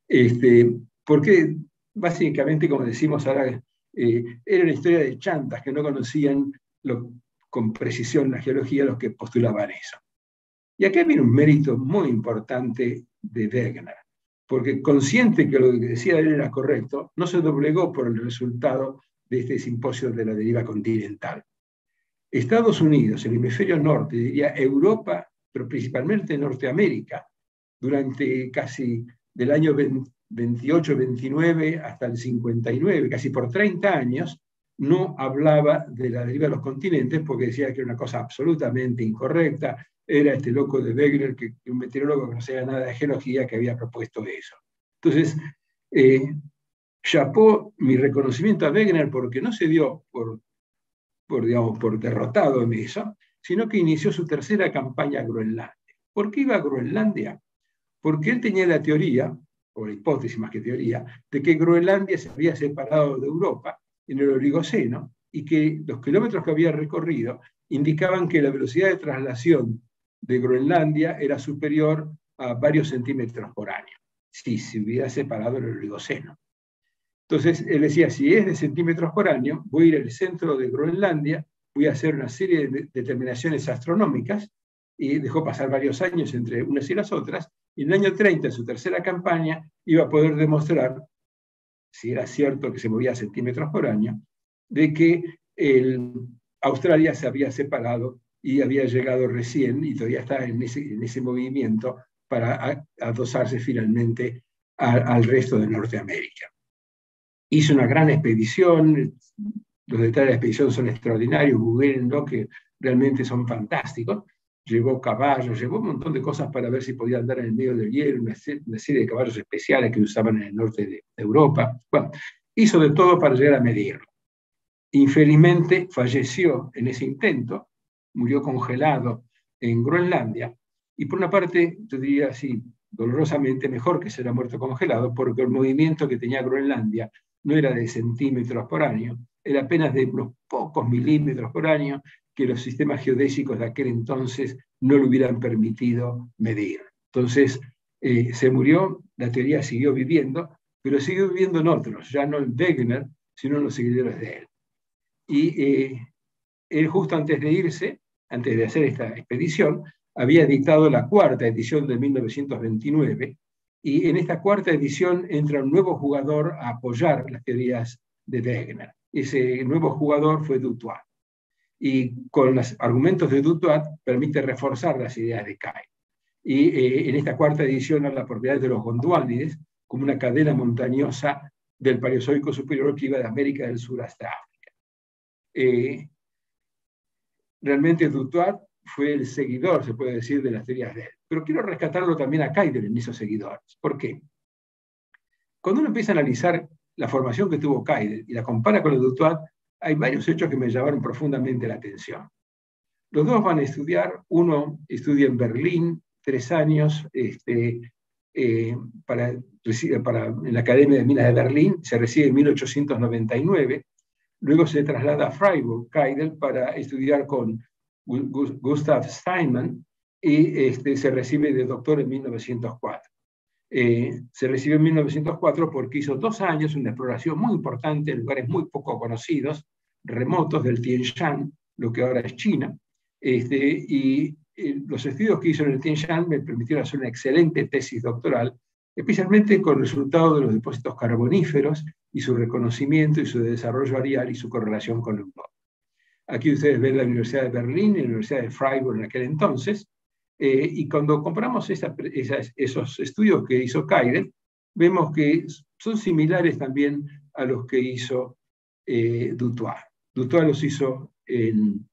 Porque básicamente, como decimos ahora, era una historia de chantas que no conocían con precisión la geología los que postulaban eso. Y aquí viene un mérito muy importante de Wegener, porque consciente que lo que decía él era correcto, no se doblegó por el resultado de este simposio de la deriva continental. Estados Unidos, el hemisferio norte, diría Europa, pero principalmente Norteamérica, durante casi del año 28-29 hasta el 59, casi por 30 años, no hablaba de la deriva de los continentes porque decía que era una cosa absolutamente incorrecta. Era este loco de Wegener, un meteorólogo que no sabía nada de geología, que había propuesto eso. Entonces, chapeau mi reconocimiento a Wegener porque no se dio por derrotado en eso, sino que inició su tercera campaña a Groenlandia. ¿Por qué iba a Groenlandia? Porque él tenía la teoría, o la hipótesis más que teoría, de que Groenlandia se había separado de Europa en el Oligoceno y que los kilómetros que había recorrido indicaban que la velocidad de traslación de Groenlandia era superior a varios centímetros por año, si se hubiera separado el Oligoceno. Entonces él decía, si es de centímetros por año, voy a ir al centro de Groenlandia, voy a hacer una serie de determinaciones astronómicas, y dejó pasar varios años entre unas y las otras, y en el año 30, en su tercera campaña, iba a poder demostrar, si era cierto que se movía a centímetros por año, de que Australia se había separado y había llegado recién, y todavía está en ese movimiento para adosarse finalmente al resto de Norteamérica. Hizo una gran expedición, los detalles de la expedición son extraordinarios, googleenlo, que realmente son fantásticos. Llevó caballos, llevó un montón de cosas para ver si podía andar en el medio del hielo, una serie de caballos especiales que usaban en el norte de Europa. Bueno, hizo de todo para llegar a medirlo. Infelizmente falleció en ese intento, murió congelado en Groenlandia, y por una parte, yo diría así, dolorosamente mejor que se hubiera muerto congelado, porque el movimiento que tenía Groenlandia no era de centímetros por año, era apenas de unos pocos milímetros por año, que los sistemas geodésicos de aquel entonces no le hubieran permitido medir. Entonces, se murió, la teoría siguió viviendo, pero siguió viviendo en otros, ya no en Wegener, sino en los seguidores de él. Y él justo antes de irse, antes de hacer esta expedición, había editado la cuarta edición de 1929, y en esta cuarta edición entra un nuevo jugador a apoyar las teorías de Wegener. Ese nuevo jugador fue Dutoit. Y con los argumentos de Dutoit permite reforzar las ideas de Kay. Y en esta cuarta edición habla propiedades de los Gondwanides como una cadena montañosa del Paleozoico superior que iba de América del Sur hasta África. Realmente Dutoit fue el seguidor, se puede decir, de las teorías de él. Pero quiero rescatarlo también a Kaider en esos seguidores. ¿Por qué? Cuando uno empieza a analizar la formación que tuvo Kaider y la compara con la de Dutoit, hay varios hechos que me llamaron profundamente la atención. Los dos van a estudiar, uno estudia en Berlín 3 años en la Academia de Minas de Berlín, se recibe en 1899, luego se traslada a Freiburg, Kaider, para estudiar con Gustav Steinmann, y se recibe de doctor en 1904. Se recibió en 1904 porque hizo 2 años una exploración muy importante en lugares muy poco conocidos, remotos del Tien Shan, lo que ahora es China, y los estudios que hizo en el Tien Shan me permitieron hacer una excelente tesis doctoral, especialmente con resultados de los depósitos carboníferos y su reconocimiento y su desarrollo areal y su correlación con Europa. Aquí ustedes ven la Universidad de Berlín y la Universidad de Freiburg en aquel entonces, y cuando comparamos esos estudios que hizo Kaider, vemos que son similares también a los que hizo Dutoit. Dutoit los hizo en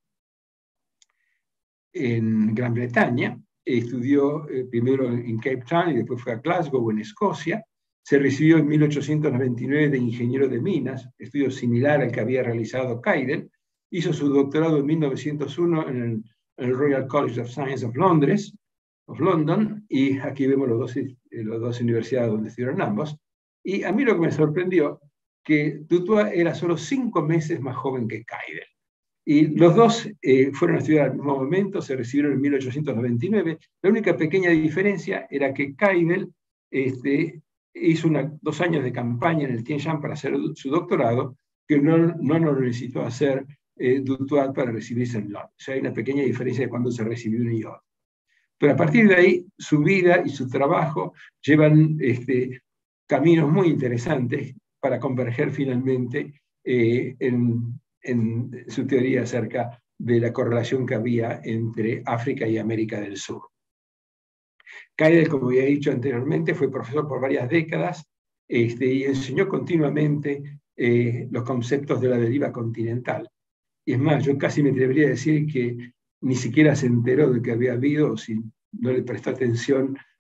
Gran Bretaña, estudió primero en Cape Town y después fue a Glasgow, en Escocia. Se recibió en 1899 de ingeniero de minas, estudio similar al que había realizado Kaider. Hizo su doctorado en 1901 en el Royal College of Science of London, y aquí vemos las dos universidades donde estudiaron ambos. Y a mí lo que me sorprendió, que Dutoit era solo 5 meses más joven que Kaider. Y los dos fueron a estudiar al mismo momento, se recibieron en 1899. La única pequeña diferencia era que Kaider hizo 2 años de campaña en el Tien Shan para hacer su doctorado, que no lo necesitó hacer Dutoit para recibirse en Londres. O sea, hay una pequeña diferencia de cuando se recibió uno y otro. Pero a partir de ahí, su vida y su trabajo llevan caminos muy interesantes para converger finalmente en su teoría acerca de la correlación que había entre África y América del Sur. Kaider, como había dicho anteriormente, fue profesor por varias décadas y enseñó continuamente los conceptos de la deriva continental. Y es más, yo casi me atrevería a decir que ni siquiera se enteró de que había habido, o si no le prestó atención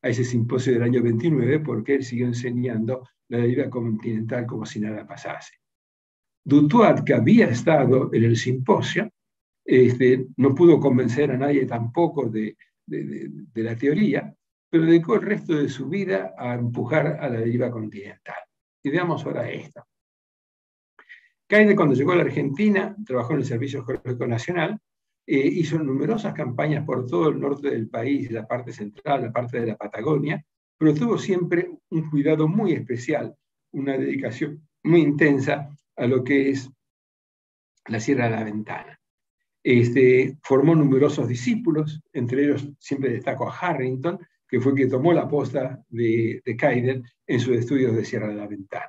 a ese simposio del año 29, porque él siguió enseñando la deriva continental como si nada pasase. Dutoit, que había estado en el simposio, no pudo convencer a nadie tampoco de la teoría, pero dedicó el resto de su vida a empujar a la deriva continental. Y veamos ahora esto. Kayder, cuando llegó a la Argentina, trabajó en el Servicio Geológico Nacional, hizo numerosas campañas por todo el norte del país, la parte central, la parte de la Patagonia, pero tuvo siempre un cuidado muy especial, una dedicación muy intensa a lo que es la Sierra de la Ventana. Formó numerosos discípulos, entre ellos siempre destaco a Harrington, que fue quien tomó la posta de Kayder en sus estudios de Sierra de la Ventana.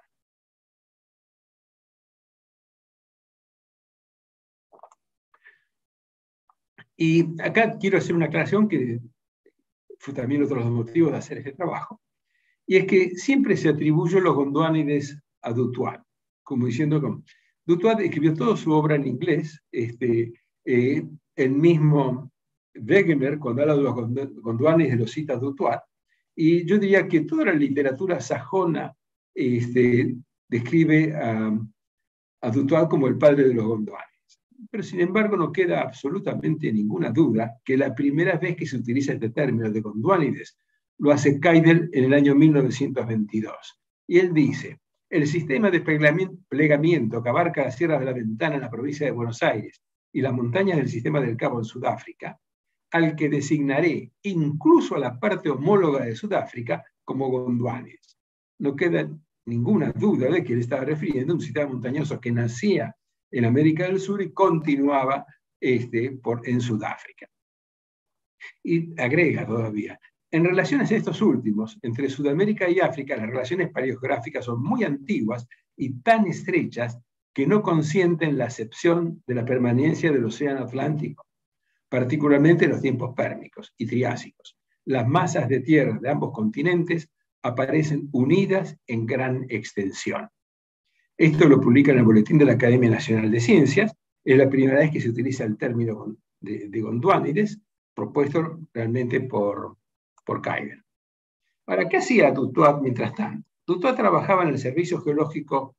Y acá quiero hacer una aclaración que fue también otro de los motivos de hacer este trabajo, y es que siempre se atribuyó los gondwanides a Dutoit, como diciendo que Dutoit escribió toda su obra en inglés, el mismo Wegener, cuando habla de los gondwanides, los cita a Dutoit, y yo diría que toda la literatura sajona describe a Dutoit como el padre de los gondwanides. Pero sin embargo no queda absolutamente ninguna duda que la primera vez que se utiliza este término de gondwanides lo hace Kayder en el año 1922. Y él dice, el sistema de plegamiento que abarca la Sierra de la Ventana en la provincia de Buenos Aires y las montañas del sistema del Cabo en Sudáfrica, al que designaré incluso a la parte homóloga de Sudáfrica como gondwanides. No queda ninguna duda de que él estaba refiriendo a un sistema montañoso que nacía en América del Sur y continuaba en Sudáfrica. Y agrega todavía, en relaciones a estos últimos, entre Sudamérica y África, las relaciones paleográficas son muy antiguas y tan estrechas que no consienten la acepción de la permanencia del Océano Atlántico, particularmente en los tiempos pérmicos y triásicos. Las masas de tierra de ambos continentes aparecen unidas en gran extensión. Esto lo publica en el Boletín de la Academia Nacional de Ciencias. Es la primera vez que se utiliza el término de gondwanides, propuesto realmente por Kayder. Ahora, ¿qué hacía Dutoit mientras tanto? Dutoit trabajaba en el Servicio Geológico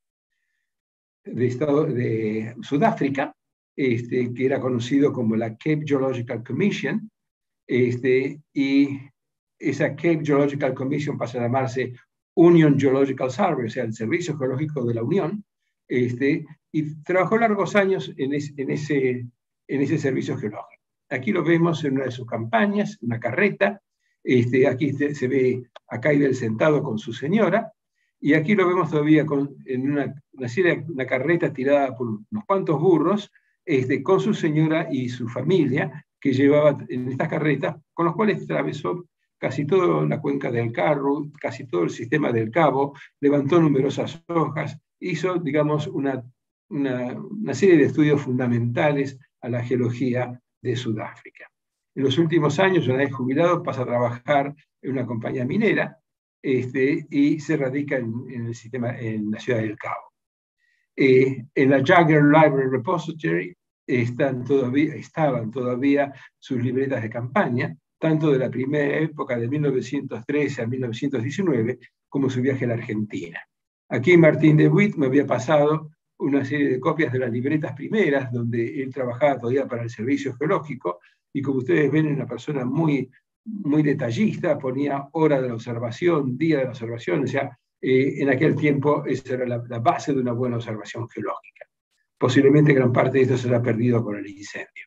de Sudáfrica, que era conocido como la Cape Geological Commission, y esa Cape Geological Commission pasa a llamarse Union Geological Survey, o sea, el Servicio Geológico de la Unión, y trabajó largos años en ese servicio geológico. Aquí lo vemos en una de sus campañas, una carreta, aquí se ve a Kayder sentado con su señora, y aquí lo vemos todavía en una carreta tirada por unos cuantos burros, con su señora y su familia, que llevaba en estas carretas, con los cuales atravesó casi toda la cuenca del Carru, casi todo el sistema del Cabo, levantó numerosas hojas, hizo, digamos, una serie de estudios fundamentales a la geología de Sudáfrica. En los últimos años, una vez jubilado, pasa a trabajar en una compañía minera y se radica en la ciudad del Cabo. En la Jagger Library Repository estaban todavía sus libretas de campaña, tanto de la primera época de 1913 a 1919, como su viaje a la Argentina. Aquí Martín de Witt me había pasado una serie de copias de las libretas primeras, donde él trabajaba todavía para el Servicio Geológico, y como ustedes ven, es una persona muy, muy detallista, ponía hora de la observación, día de la observación, o sea, en aquel tiempo esa era la base de una buena observación geológica. Posiblemente gran parte de esto se ha perdido con el incendio.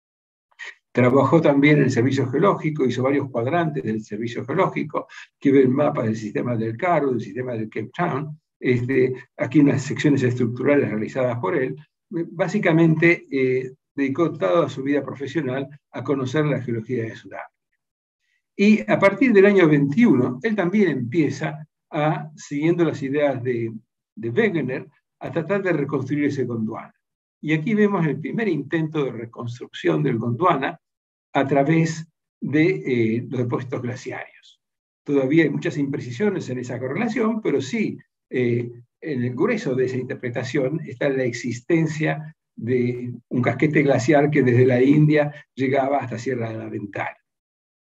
Trabajó también en el Servicio Geológico, hizo varios cuadrantes del Servicio Geológico, que ven mapas del sistema del Carru, del sistema del Cape Town, aquí unas secciones estructurales realizadas por él. Básicamente dedicó toda su vida profesional a conocer la geología de Sudáfrica. Y a partir del año 21, él también empieza siguiendo las ideas de Wegener, a tratar de reconstruir ese Gondwana. Y aquí vemos el primer intento de reconstrucción del Gondwana a través de los depósitos glaciarios. Todavía hay muchas imprecisiones en esa correlación, pero sí, en el grueso de esa interpretación está la existencia de un casquete glaciar que desde la India llegaba hasta Sierra de la Ventana.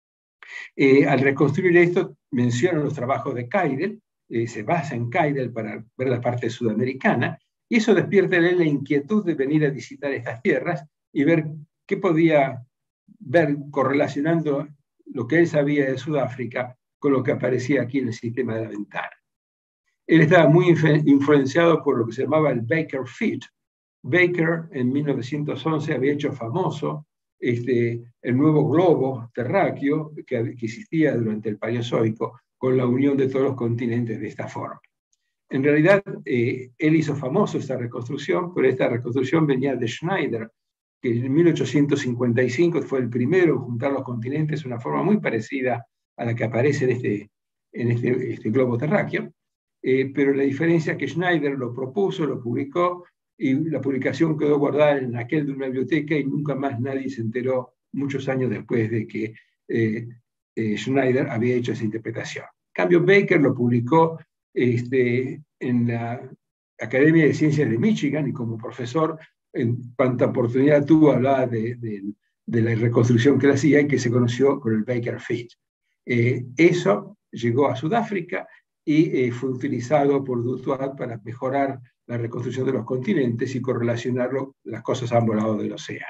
Al reconstruir esto, menciona los trabajos de Keidel, se basa en Keidel para ver la parte sudamericana, y eso despierta en él la inquietud de venir a visitar estas tierras y ver qué podía ver correlacionando lo que él sabía de Sudáfrica con lo que aparecía aquí en el sistema de la ventana. Él estaba muy influenciado por lo que se llamaba el Baker Fit. Baker en 1911 había hecho famoso el nuevo globo terráqueo que existía durante el Paleozoico, con la unión de todos los continentes de esta forma. En realidad, él hizo famoso esta reconstrucción, pero esta reconstrucción venía de Schneider, que en 1855 fue el primero en juntar los continentes de una forma muy parecida a la que aparece en este globo terráqueo, pero la diferencia es que Schneider lo propuso, lo publicó, y la publicación quedó guardada en aquel de una biblioteca y nunca más nadie se enteró muchos años después de que Schneider había hecho esa interpretación. En cambio, Baker lo publicó en la Academia de Ciencias de Michigan, y como profesor, en cuanta oportunidad tuvo, hablaba de la reconstrucción que él hacía y que se conoció con el Baker Fit. Eso llegó a Sudáfrica y fue utilizado por Dutoit para mejorar la reconstrucción de los continentes y correlacionarlo, las cosas a ambos lados del océano.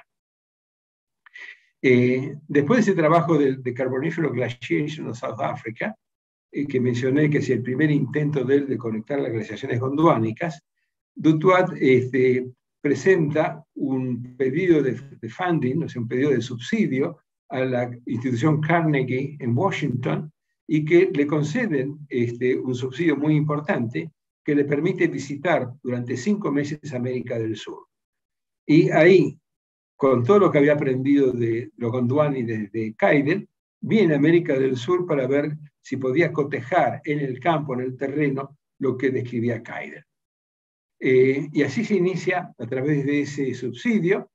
Después de ese trabajo de Carboniferous Glaciation of South Africa, que mencioné que es el primer intento de él de conectar las glaciaciones gondwanánicas, Dutoit presenta un pedido de funding, o sea, un pedido de subsidio a la institución Carnegie en Washington, y que le conceden un subsidio muy importante que le permite visitar durante 5 meses América del Sur. Y ahí, con todo lo que había aprendido de los Gondwana y de Keidel, viene a América del Sur para ver si podía cotejar en el campo, en el terreno, lo que describía Keidel. Y así se inicia, a través de ese subsidio,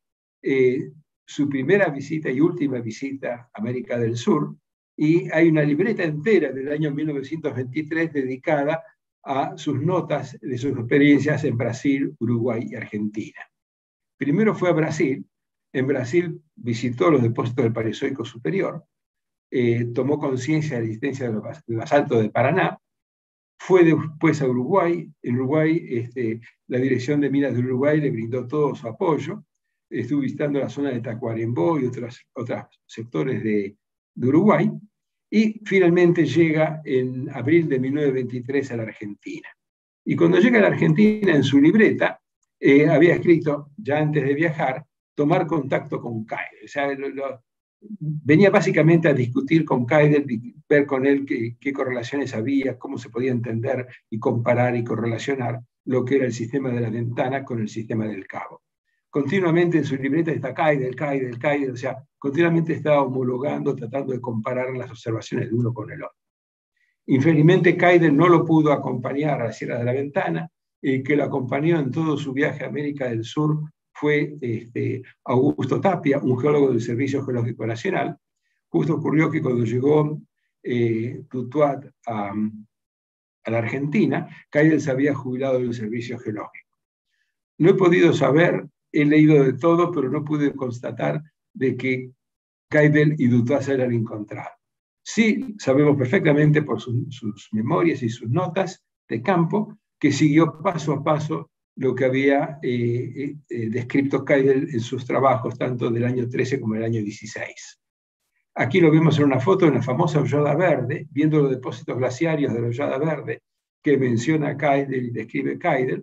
su primera visita y última visita a América del Sur, y hay una libreta entera del año 1923 dedicada a sus notas de sus experiencias en Brasil, Uruguay y Argentina. Primero fue a Brasil. En Brasil visitó los depósitos del Paleozoico superior, tomó conciencia de la existencia del basalto de Paraná, fue después a Uruguay. En Uruguay, la Dirección de Minas de Uruguay le brindó todo su apoyo. Estuvo visitando la zona de Tacuarembó y otros sectores de Uruguay, y finalmente llega en abril de 1923 a la Argentina. Y cuando llega a la Argentina, en su libreta, había escrito, ya antes de viajar, tomar contacto con Keidel. O sea, venía básicamente a discutir con Keidel, ver con él qué correlaciones había, cómo se podía entender y comparar y correlacionar lo que era el sistema de la ventana con el sistema del cabo. Continuamente en su libreta está Keidel, o sea, continuamente estaba homologando, tratando de comparar las observaciones de uno con el otro. Infelizmente Keidel no lo pudo acompañar a la Sierra de la Ventana, y que lo acompañó en todo su viaje a América del Sur fue Augusto Tapia, un geólogo del Servicio Geológico Nacional. Justo ocurrió que cuando llegó Dutoit a la Argentina, Keidel se había jubilado del Servicio Geológico. No he podido saber, he leído de todo, pero no pude constatar de que Keidel y Dutoit se hayan encontrado. Sí, sabemos perfectamente por sus memorias y sus notas de campo que siguió paso a paso lo que había descrito Keidel en sus trabajos, tanto del año 13 como del año 16. Aquí lo vemos en una foto de la famosa Hollada Verde, viendo los depósitos glaciarios de la Hollada Verde que menciona Keidel y describe Keidel,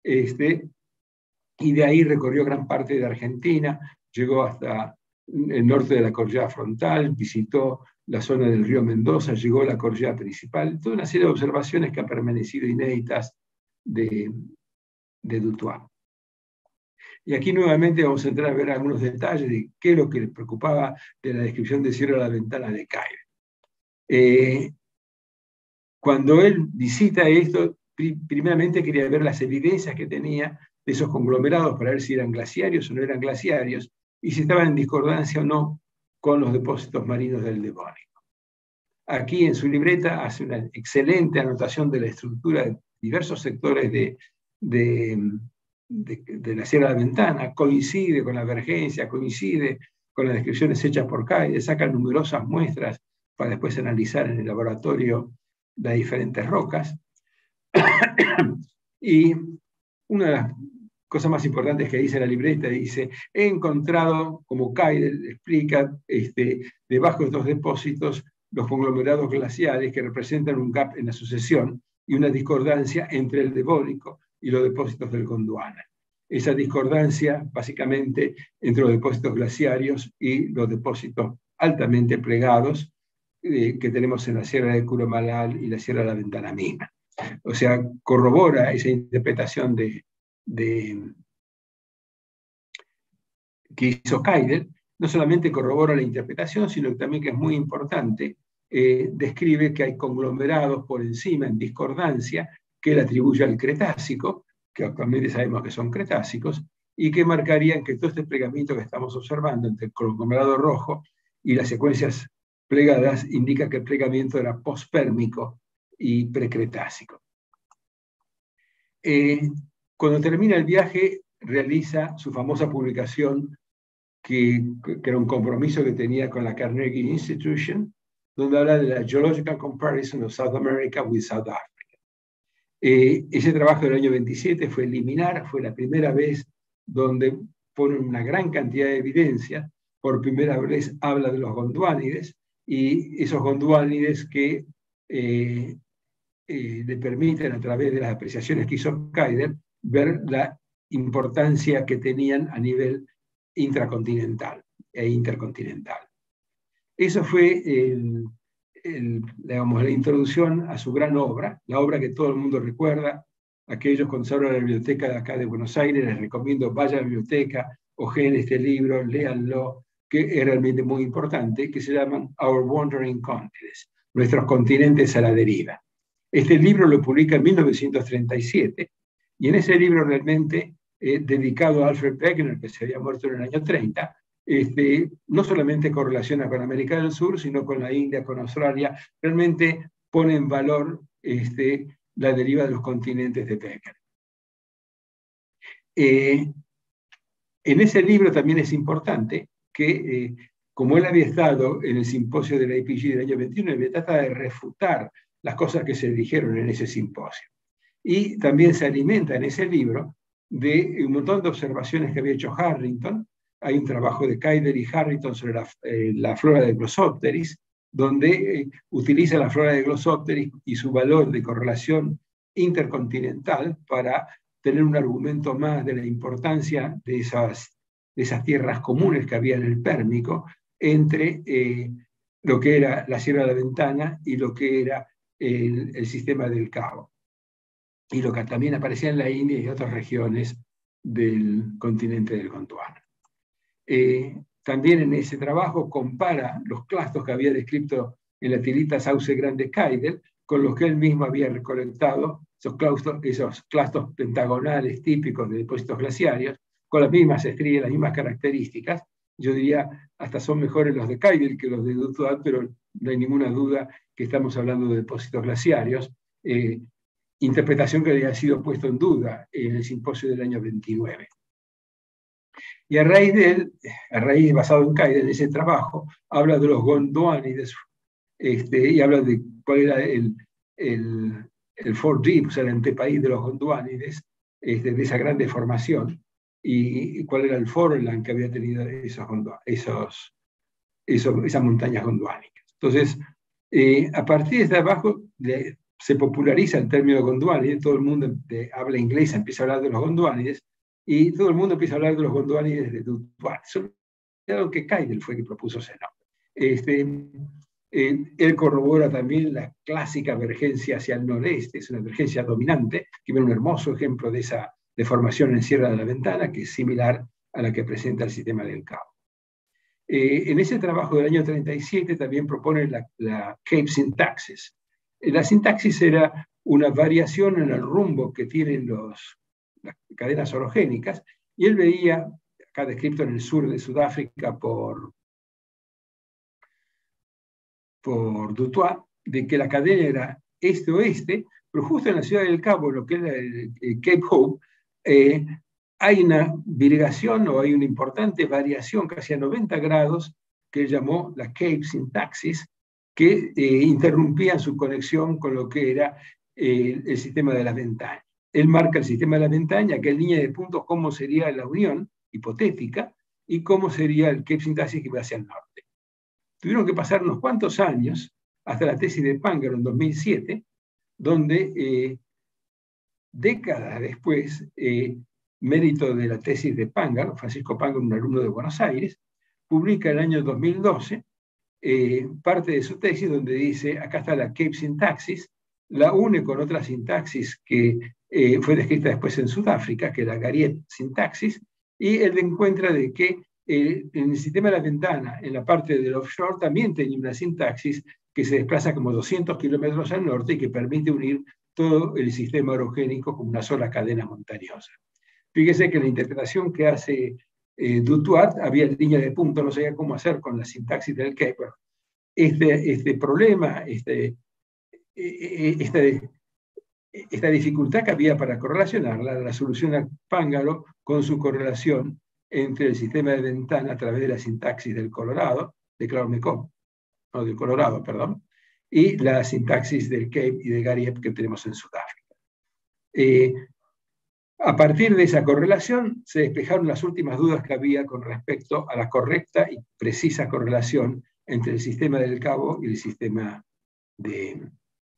y de ahí recorrió gran parte de Argentina, llegó hasta el norte de la cordillera frontal, visitó la zona del río Mendoza, llegó a la cordillera principal, toda una serie de observaciones que han permanecido inéditas de Dutoit. Y aquí nuevamente vamos a entrar a ver algunos detalles de qué es lo que le preocupaba de la descripción de Sierra de la Ventana de Keidel. Cuando él visita esto, primeramente quería ver las evidencias que tenía de esos conglomerados para ver si eran glaciarios o no eran glaciarios, y si estaban en discordancia o no con los depósitos marinos del Devónico. Aquí en su libreta hace una excelente anotación de la estructura de diversos sectores de la Sierra de la Ventana, coincide con la vergencia, coincide con las descripciones hechas por Keidel, saca numerosas muestras para después analizar en el laboratorio las diferentes rocas. Y una de las cosas más importantes que dice la libreta, dice, he encontrado, como Keidel explica, debajo de estos depósitos, los conglomerados glaciares que representan un gap en la sucesión y una discordancia entre el Devónico y los depósitos del Gondwana. Esa discordancia, básicamente, entre los depósitos glaciarios y los depósitos altamente plegados que tenemos en la Sierra de Curomalal y la Sierra de la Ventana misma. O sea, corrobora esa interpretación que hizo Keidel, no solamente corrobora la interpretación, sino también, que es muy importante, describe que hay conglomerados por encima en discordancia que él atribuye al Cretácico, que actualmente sabemos que son cretácicos, y que marcarían que todo este plegamiento que estamos observando entre el conglomerado rojo y las secuencias plegadas indica que el plegamiento era pospérmico y precretácico. Cuando termina el viaje, realiza su famosa publicación, que era un compromiso que tenía con la Carnegie Institution, donde habla de la Geological Comparison of South America with South Africa. Ese trabajo del año 27 fue liminar, fue la primera vez donde pone una gran cantidad de evidencia. Por primera vez habla de los gondwánides, y esos gondwánides que le permiten, a través de las apreciaciones que hizo Keidel, ver la importancia que tenían a nivel intracontinental e intercontinental. Eso fue digamos, la introducción a su gran obra, la obra que todo el mundo recuerda. Aquellos que conservan la biblioteca de acá de Buenos Aires, les recomiendo, vayan a la biblioteca, ojeen este libro, léanlo, que es realmente muy importante, que se llaman Our Wandering Continents, nuestros continentes a la deriva. Este libro lo publica en 1937, y en ese libro realmente, dedicado a Alfred Wegener, que se había muerto en el año 30, no solamente correlaciona con América del Sur, sino con la India, con Australia, realmente pone en valor la deriva de los continentes de Wegener. En ese libro también es importante que, como él había estado en el simposio de la IPG del año 21, trata de refutar las cosas que se dijeron en ese simposio. Y también se alimenta en ese libro de un montón de observaciones que había hecho Harrington. Hay un trabajo de Keidel y Harrington sobre la flora de Glossopteris, donde utiliza la flora de Glossopteris y su valor de correlación intercontinental para tener un argumento más de la importancia de esas tierras comunes que había en el Pérmico entre lo que era la Sierra de la Ventana y lo que era el sistema del Cabo, y lo que también aparecía en la India y otras regiones del continente del Gondwana. También en ese trabajo compara los clastos que había descrito en la tirita Sauce Grande Keidel con los que él mismo había recolectado, esos clastos pentagonales típicos de depósitos glaciarios, con las mismas estrellas, las mismas características. Yo diría, hasta son mejores los de Keidel que los de Dutoit, pero no hay ninguna duda que estamos hablando de depósitos glaciarios, interpretación que había sido puesta en duda en el simposio del año 29. Y a raíz basado en Keidel, en ese trabajo, habla de los gondwánides, y habla de cuál era el Fort Deep, o sea, el antepaís de los gondwánides, de esa gran deformación, y cuál era el Foreland que había tenido esas montañas gondwánicas. Entonces, a partir de este trabajo se populariza el término gondwánide, todo el mundo de habla inglesa empieza a hablar de los gondwánides, y todo el mundo empieza a hablar de los gondwánides de Dutoit. Solo que Keidel fue que propuso ese nombre. Él corrobora también la clásica vergencia hacia el noreste, es una vergencia dominante, que ve un hermoso ejemplo de esa deformación en Sierra de la Ventana, que es similar a la que presenta el sistema del Cabo. En ese trabajo del año 37 también propone la Cape Syntaxis. La sintaxis era una variación en el rumbo que tienen las cadenas orogénicas, y él veía, acá descrito en el sur de Sudáfrica por Dutoit, de que la cadena era este-oeste, pero justo en la ciudad del Cabo, lo que era el Cape Hope, hay una virigación, o hay una importante variación casi a 90 grados, que él llamó la Cape Syntaxis, que interrumpían su conexión con lo que era el sistema de las ventanas. Él marca el sistema de la ventana, que es línea de puntos, cómo sería la unión hipotética y cómo sería el Cape Syntactic que va hacia el norte. Tuvieron que pasar unos cuantos años hasta la tesis de Pángaro en 2007, donde décadas después, mérito de la tesis de Pángaro, Francisco Pángaro, un alumno de Buenos Aires, publica en el año 2012 parte de su tesis donde dice, acá está la Cape Sintaxis, la une con otra sintaxis que fue descrita después en Sudáfrica, que es la Gariep sintaxis, y él encuentra de que en el sistema de la ventana, en la parte del offshore, también tenía una sintaxis que se desplaza como 200 kilómetros al norte y que permite unir todo el sistema orogénico como una sola cadena montañosa. Fíjese que la interpretación que hace Dutoit, había línea de punto, no sabía cómo hacer con la sintaxis del Cape. Este problema, esta dificultad que había para correlacionarla, la soluciona Pángaro con su correlación entre el sistema de ventana a través de la sintaxis del Colorado, de Clark-Mekong, no, del Colorado, perdón, y la sintaxis del Cape y de Gariep que tenemos en Sudáfrica. A partir de esa correlación se despejaron las últimas dudas que había con respecto a la correcta y precisa correlación entre el sistema del Cabo y el sistema del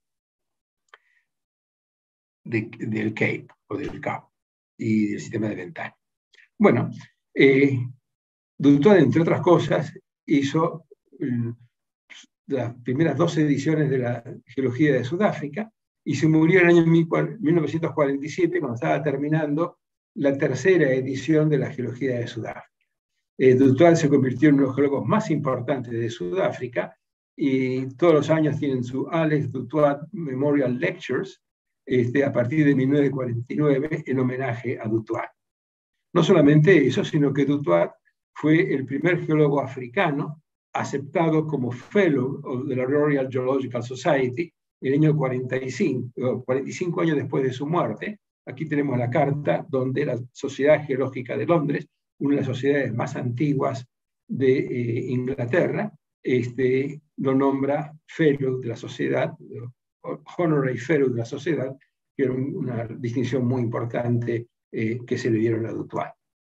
Cape o del Cabo y del sistema de ventana. Bueno, Dutoit, entre otras cosas, hizo las primeras 2 ediciones de la geología de Sudáfrica y se murió en el año 1947 cuando estaba terminando la 3ª edición de la geología de Sudáfrica. Dutoit se convirtió en uno de los geólogos más importantes de Sudáfrica y todos los años tienen su Alex Dutoit Memorial Lectures a partir de 1949 en homenaje a Dutoit. No solamente eso, sino que Dutoit fue el primer geólogo africano aceptado como Fellow de la Royal Geological Society en el año 45 años después de su muerte. Aquí tenemos la carta donde la Sociedad Geológica de Londres, una de las sociedades más antiguas de Inglaterra, lo nombra Fellow de la sociedad, Honorary Fellow de la sociedad, que era una distinción muy importante que se le dieron a Dutoit.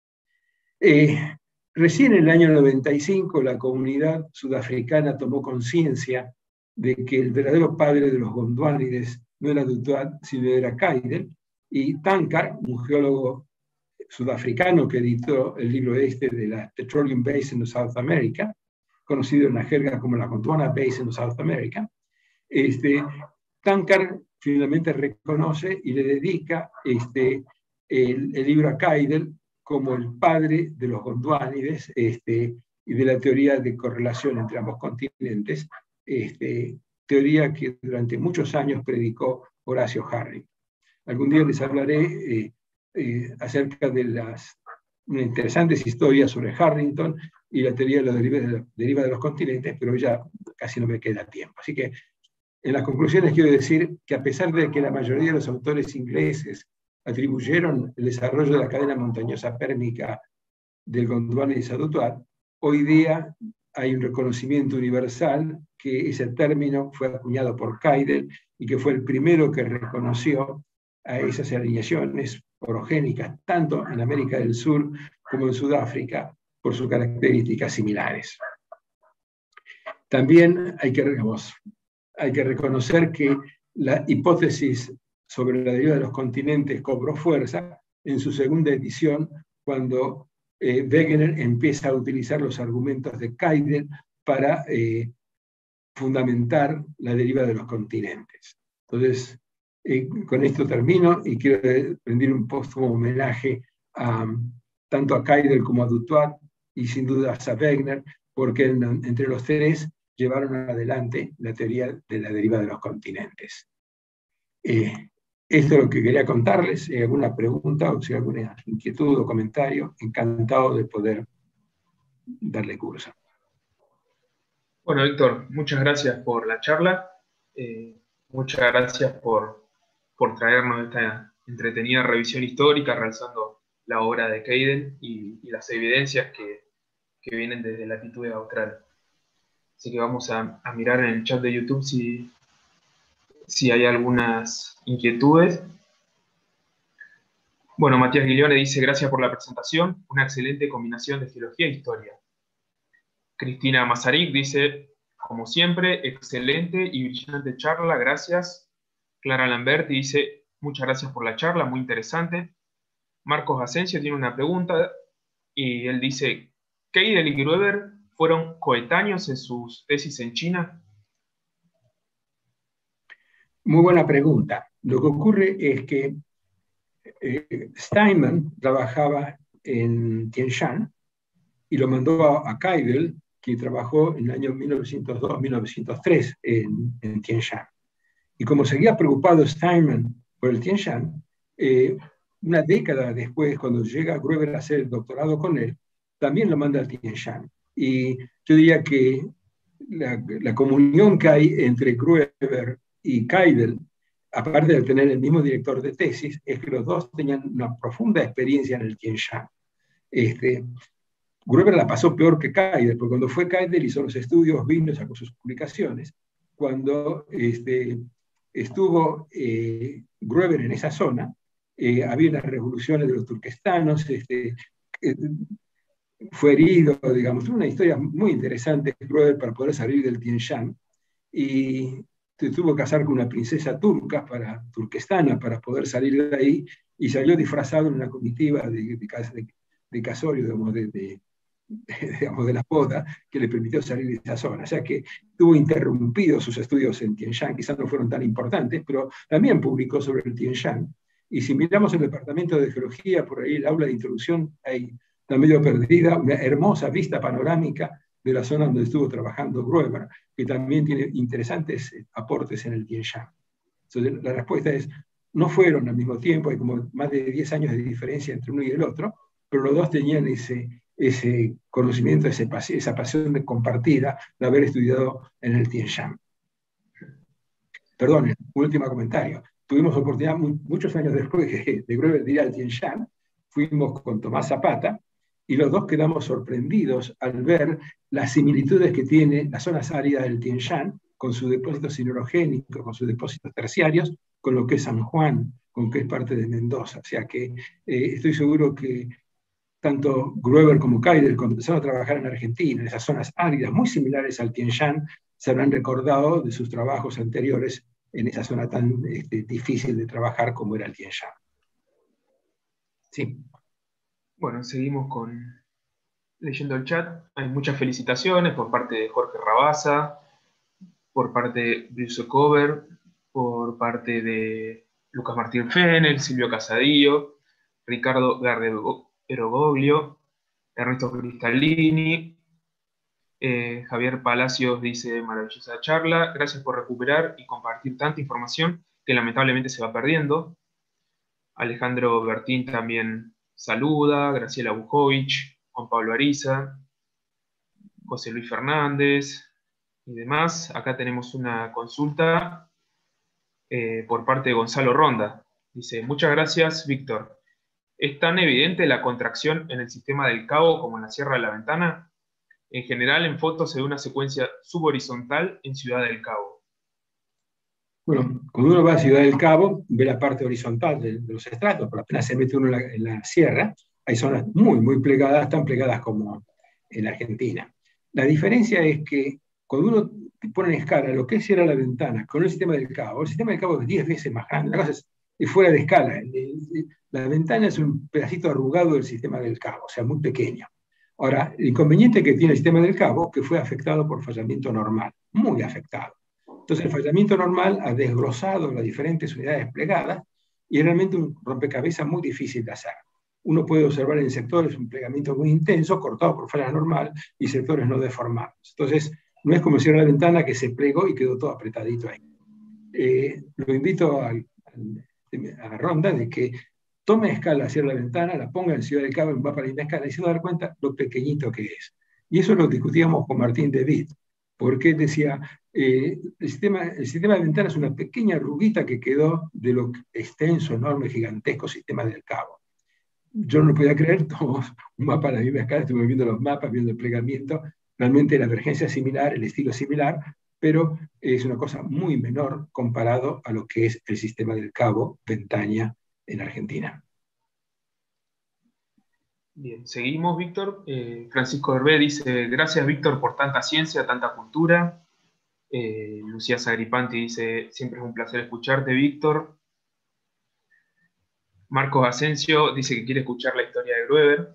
Recién en el año 95 la comunidad sudafricana tomó conciencia de que el verdadero padre de los gondwanides no era Dutoit, sino era Keidel, y Tankar, un geólogo sudafricano que editó el libro de la Petroleum Basin of South America, conocido en la jerga como la Gondwana Basin of South America, Tankar finalmente reconoce y le dedica el libro a Keidel como el padre de los gondwanides y de la teoría de correlación entre ambos continentes, teoría que durante muchos años predicó Horacio Harrington. Algún día les hablaré acerca de unas interesantes historias sobre Harrington y la teoría de la deriva de los continentes, pero ya casi no me queda tiempo. Así que en las conclusiones quiero decir que a pesar de que la mayoría de los autores ingleses atribuyeron el desarrollo de la cadena montañosa pérmica del Gondwana a Dutoit, hoy día hay un reconocimiento universal que ese término fue acuñado por Keidel y que fue el primero que reconoció a esas alineaciones orogénicas, tanto en América del Sur como en Sudáfrica, por sus características similares. También hay que reconocer que la hipótesis sobre la deriva de los continentes cobró fuerza en su 2ª edición, cuando Wegener empieza a utilizar los argumentos de Keidel para fundamentar la deriva de los continentes. Entonces, con esto termino y quiero rendir un póstumo homenaje tanto a Keidel como a Dutoit y sin duda a Wegener, porque entre los 3 llevaron adelante la teoría de la deriva de los continentes. Esto es lo que quería contarles. Si hay alguna pregunta o si hay alguna inquietud o comentario, encantado de poder darle curso. Bueno, Víctor, muchas gracias por la charla. Muchas gracias por traernos esta entretenida revisión histórica, realizando la obra de Keidel y las evidencias que vienen desde latitudes australes. Así que vamos a mirar en el chat de YouTube si hay algunas inquietudes. Bueno, Matías Guilione dice, gracias por la presentación, una excelente combinación de geología e historia. Cristina Mazarik dice, como siempre, excelente y brillante charla, gracias. Clara Lamberti dice, muchas gracias por la charla, muy interesante. Marcos Asensio tiene una pregunta y él dice, ¿Keidel y Grueber fueron coetáneos en sus tesis en China? Muy buena pregunta. Lo que ocurre es que Steinman trabajaba en Tien Shan y lo mandó a Keidel, que trabajó en el año 1902-1903 en Tien Shan. Y como seguía preocupado Steinman por el Tien Shan, una década después, cuando llega Grueber a hacer el doctorado con él, también lo manda al Tien Shan. Y yo diría que la comunión que hay entre Grueber y Keidel, aparte de tener el mismo director de tesis, es que los dos tenían una profunda experiencia en el Tien Shan. Grueber la pasó peor que Keidel, porque cuando fue Keidel hizo los estudios, vino, sacó sus publicaciones. Cuando estuvo Grueber en esa zona, había las revoluciones de los turquestanos, fue herido, digamos, una historia muy interesante Grueber para poder salir del Tien Shan, y se tuvo que casar con una princesa turquestana para poder salir de ahí, y salió disfrazado en una comitiva de casorio, digamos, digamos, de la boda, que le permitió salir de esa zona. O sea que tuvo interrumpidos sus estudios en Tien Shan, quizás no fueron tan importantes, pero también publicó sobre el Tien Shan. Y si miramos el departamento de geología, por ahí el aula de introducción, hay está medio perdida, una hermosa vista panorámica de la zona donde estuvo trabajando Grueber, que también tiene interesantes aportes en el Tien Shan. Entonces, la respuesta es, no fueron al mismo tiempo, hay como más de 10 años de diferencia entre uno y el otro, pero los dos tenían ese conocimiento, esa pasión compartida de haber estudiado en el Tien Shan. Perdón, un último comentario. Tuvimos oportunidad muchos años después de Grueber de ir al Tien Shan, fuimos con Tomás Zapata, y los dos quedamos sorprendidos al ver las similitudes que tiene las zonas áridas del Tien Shan con sus depósitos siderogénicos, con sus depósitos terciarios, con lo que es San Juan, con lo que es parte de Mendoza. O sea que estoy seguro que tanto Grueber como Keidel, cuando empezaron a trabajar en Argentina, en esas zonas áridas muy similares al Tien Shan, se habrán recordado de sus trabajos anteriores en esa zona tan difícil de trabajar como era el Tien Shan. Sí. Bueno, seguimos leyendo el chat. Hay muchas felicitaciones por parte de Jorge Rabasa, por parte de Bruce Cover, por parte de Lucas Martín Fenel, Silvio Casadillo, Ricardo Garderogoglio, Ernesto Cristalini, Javier Palacios dice, maravillosa charla, gracias por recuperar y compartir tanta información que lamentablemente se va perdiendo. Alejandro Bertín también saluda, Graciela Bujovich, Juan Pablo Ariza, José Luis Fernández y demás. Acá tenemos una consulta por parte de Gonzalo Ronda. Dice, muchas gracias, Víctor. ¿Es tan evidente la contracción en el sistema del Cabo como en la Sierra de la Ventana? En general, en fotos se ve una secuencia subhorizontal en Ciudad del Cabo. Bueno, cuando uno va a Ciudad del Cabo, ve la parte horizontal de los estratos, pero apenas se mete uno en la sierra, hay zonas muy, muy plegadas, tan plegadas como en Argentina. La diferencia es que cuando uno pone en escala lo que es Sierra de la Ventana con el sistema del Cabo es 10 veces más grande, la cosa es fuera de escala. La ventana es un pedacito arrugado del sistema del Cabo, o sea, muy pequeño. Ahora, el inconveniente que tiene el sistema del Cabo, que fue afectado por fallamiento normal, muy afectado. Entonces, el fallamiento normal ha desglosado las diferentes unidades plegadas y es realmente un rompecabezas muy difícil de hacer. Uno puede observar en sectores un plegamiento muy intenso, cortado por falla normal, y sectores no deformados. Entonces, no es como Sierra de la Ventana que se plegó y quedó todo apretadito ahí. Lo invito a Ronda de que tome a escala Sierra de la Ventana, la ponga en Ciudad del Cabo en mapa de la escala y se va a dar cuenta lo pequeñito que es. Y eso lo discutíamos con Martín de Witt, porque él decía, el sistema de ventana es una pequeña arruguita que quedó de lo extenso, enorme, gigantesco sistema del Cabo. Yo no lo podía creer, tomamos un mapa a la misma escala, estuve viendo los mapas, viendo el plegamiento, Realmente la emergencia es similar, el estilo es similar, pero es una cosa muy menor comparado a lo que es el sistema del Cabo Ventaña en Argentina. Bien, seguimos, Víctor. Francisco Hervé dice, gracias, Víctor, por tanta ciencia, tanta cultura. Lucía Sagripanti dice, siempre es un placer escucharte, Víctor. Marcos Asensio dice que quiere escuchar la historia de Grueber.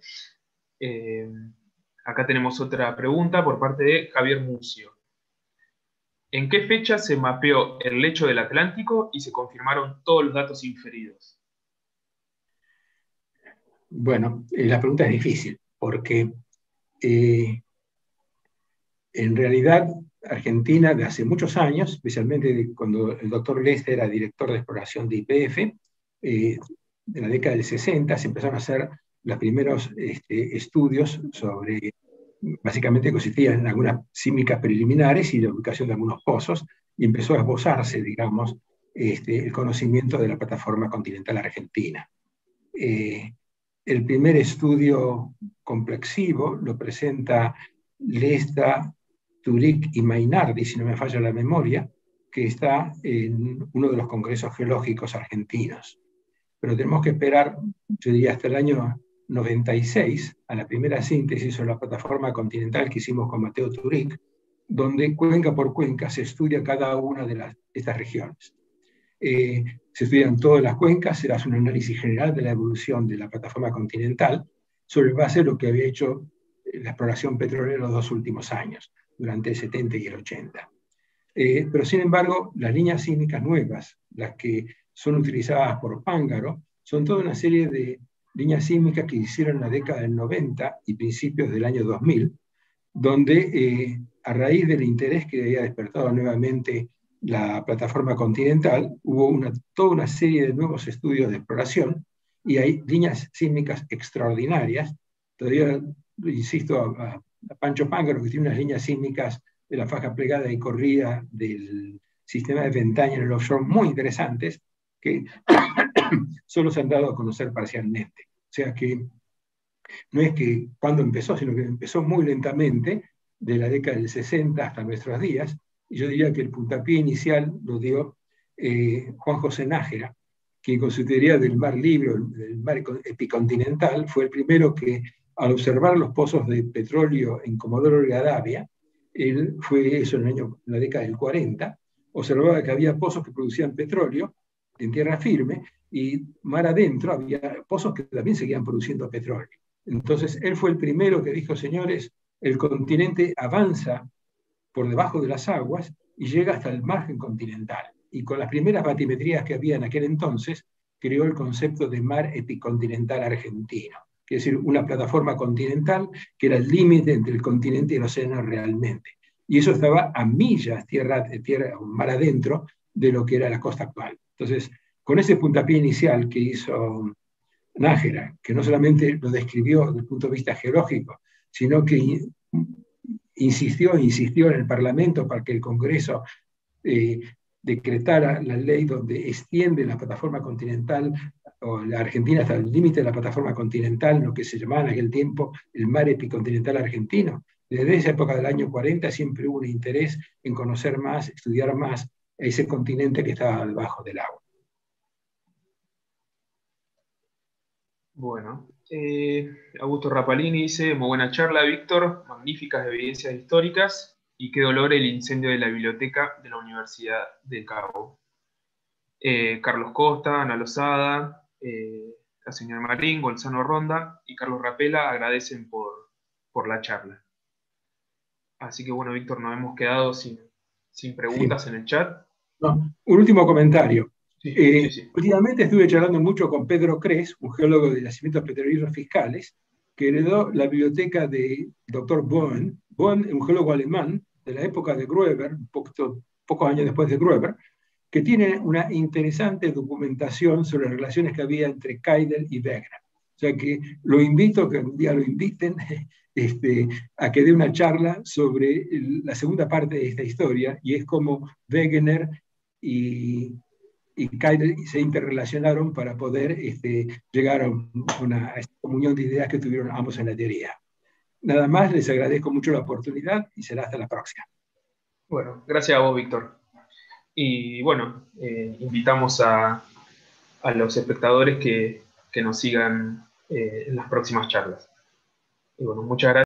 Acá tenemos otra pregunta por parte de Javier Mucio. ¿En qué fecha se mapeó el lecho del Atlántico y se confirmaron todos los datos inferidos? Bueno, la pregunta es difícil, porque en realidad Argentina de hace muchos años, especialmente cuando el doctor Lester era director de exploración de YPF, en la década del 60 se empezaron a hacer los primeros estudios sobre, básicamente consistían en algunas sísmicas preliminares y la ubicación de algunos pozos, y empezó a esbozarse, digamos, el conocimiento de la plataforma continental argentina. El primer estudio complexivo lo presenta Lesta, Turic y Mainardi, si no me falla la memoria, que está en uno de los congresos geológicos argentinos. Pero tenemos que esperar, yo diría, hasta el año 96, a la primera síntesis sobre la plataforma continental que hicimos con Mateo Turic, donde cuenca por cuenca se estudia cada una de estas regiones. Se estudian todas las cuencas, se hace un análisis general de la evolución de la plataforma continental sobre base de lo que había hecho la exploración petrolera los 2 últimos años, durante el 70 y el 80. Pero sin embargo, las líneas sísmicas nuevas, las que son utilizadas por Pángaro, son toda una serie de líneas sísmicas que hicieron en la década del 90 y principios del año 2000, donde a raíz del interés que había despertado nuevamente la plataforma continental, hubo toda una serie de nuevos estudios de exploración, y hay líneas sísmicas extraordinarias. Todavía, insisto, a Pancho Pángaro, que tiene unas líneas sísmicas de la faja plegada y corrida del sistema de Ventaña en el offshore muy interesantes, que solo se han dado a conocer parcialmente. O sea que no es que cuando empezó, sino que empezó muy lentamente, de la década del 60 hasta nuestros días, y yo diría que el puntapié inicial lo dio Juan José Nájera, que con su teoría del mar libre, del mar epicontinental, fue el primero que, al observar los pozos de petróleo en Comodoro Rivadavia, él fue eso en la década del 40, observaba que había pozos que producían petróleo en tierra firme, y mar adentro había pozos que también seguían produciendo petróleo. Entonces, él fue el primero que dijo, señores, el continente avanza por debajo de las aguas y llega hasta el margen continental. Y con las primeras batimetrías que había en aquel entonces, creó el concepto de mar epicontinental argentino, que es decir, una plataforma continental que era el límite entre el continente y el océano realmente. Y eso estaba a millas, mar adentro, de lo que era la costa actual. Entonces, con ese puntapié inicial que hizo Nájera, que no solamente lo describió desde el punto de vista geológico, sino que insistió en el Parlamento para que el Congreso decretara la ley donde extiende la plataforma continental, o la Argentina hasta el límite de la plataforma continental, lo que se llamaba en aquel tiempo el mar epicontinental argentino. Desde esa época del año 40 siempre hubo un interés en conocer más, estudiar más ese continente que estaba debajo del agua. Bueno, Augusto Rapalini dice, muy buena charla, Víctor, magníficas evidencias históricas, y qué dolor el incendio de la biblioteca de la Universidad de Cabo. Carlos Costa, Ana Lozada, la señora Marín, Gonzalo Ronda y Carlos Rapela agradecen por la charla. Así que bueno, Víctor, nos hemos quedado sin preguntas en el chat. No, un último comentario. Sí. Últimamente estuve charlando mucho con Pedro Cres, un geólogo de yacimientos petrolíferos fiscales, que heredó la biblioteca del doctor Bohn, un geólogo alemán de la época de Grueber, pocos años después de Grueber, que tiene una interesante documentación sobre las relaciones que había entre Keidel y Wegener. O sea que lo invito, que un día lo inviten a que dé una charla sobre la segunda parte de esta historia, y es cómo Wegener y Keidel se interrelacionaron para poder llegar a una comunión de ideas que tuvieron ambos en la teoría. Nada más, les agradezco mucho la oportunidad y será hasta la próxima. Bueno, gracias a vos, Víctor. Y bueno, invitamos a los espectadores que nos sigan en las próximas charlas. Y bueno, muchas gracias.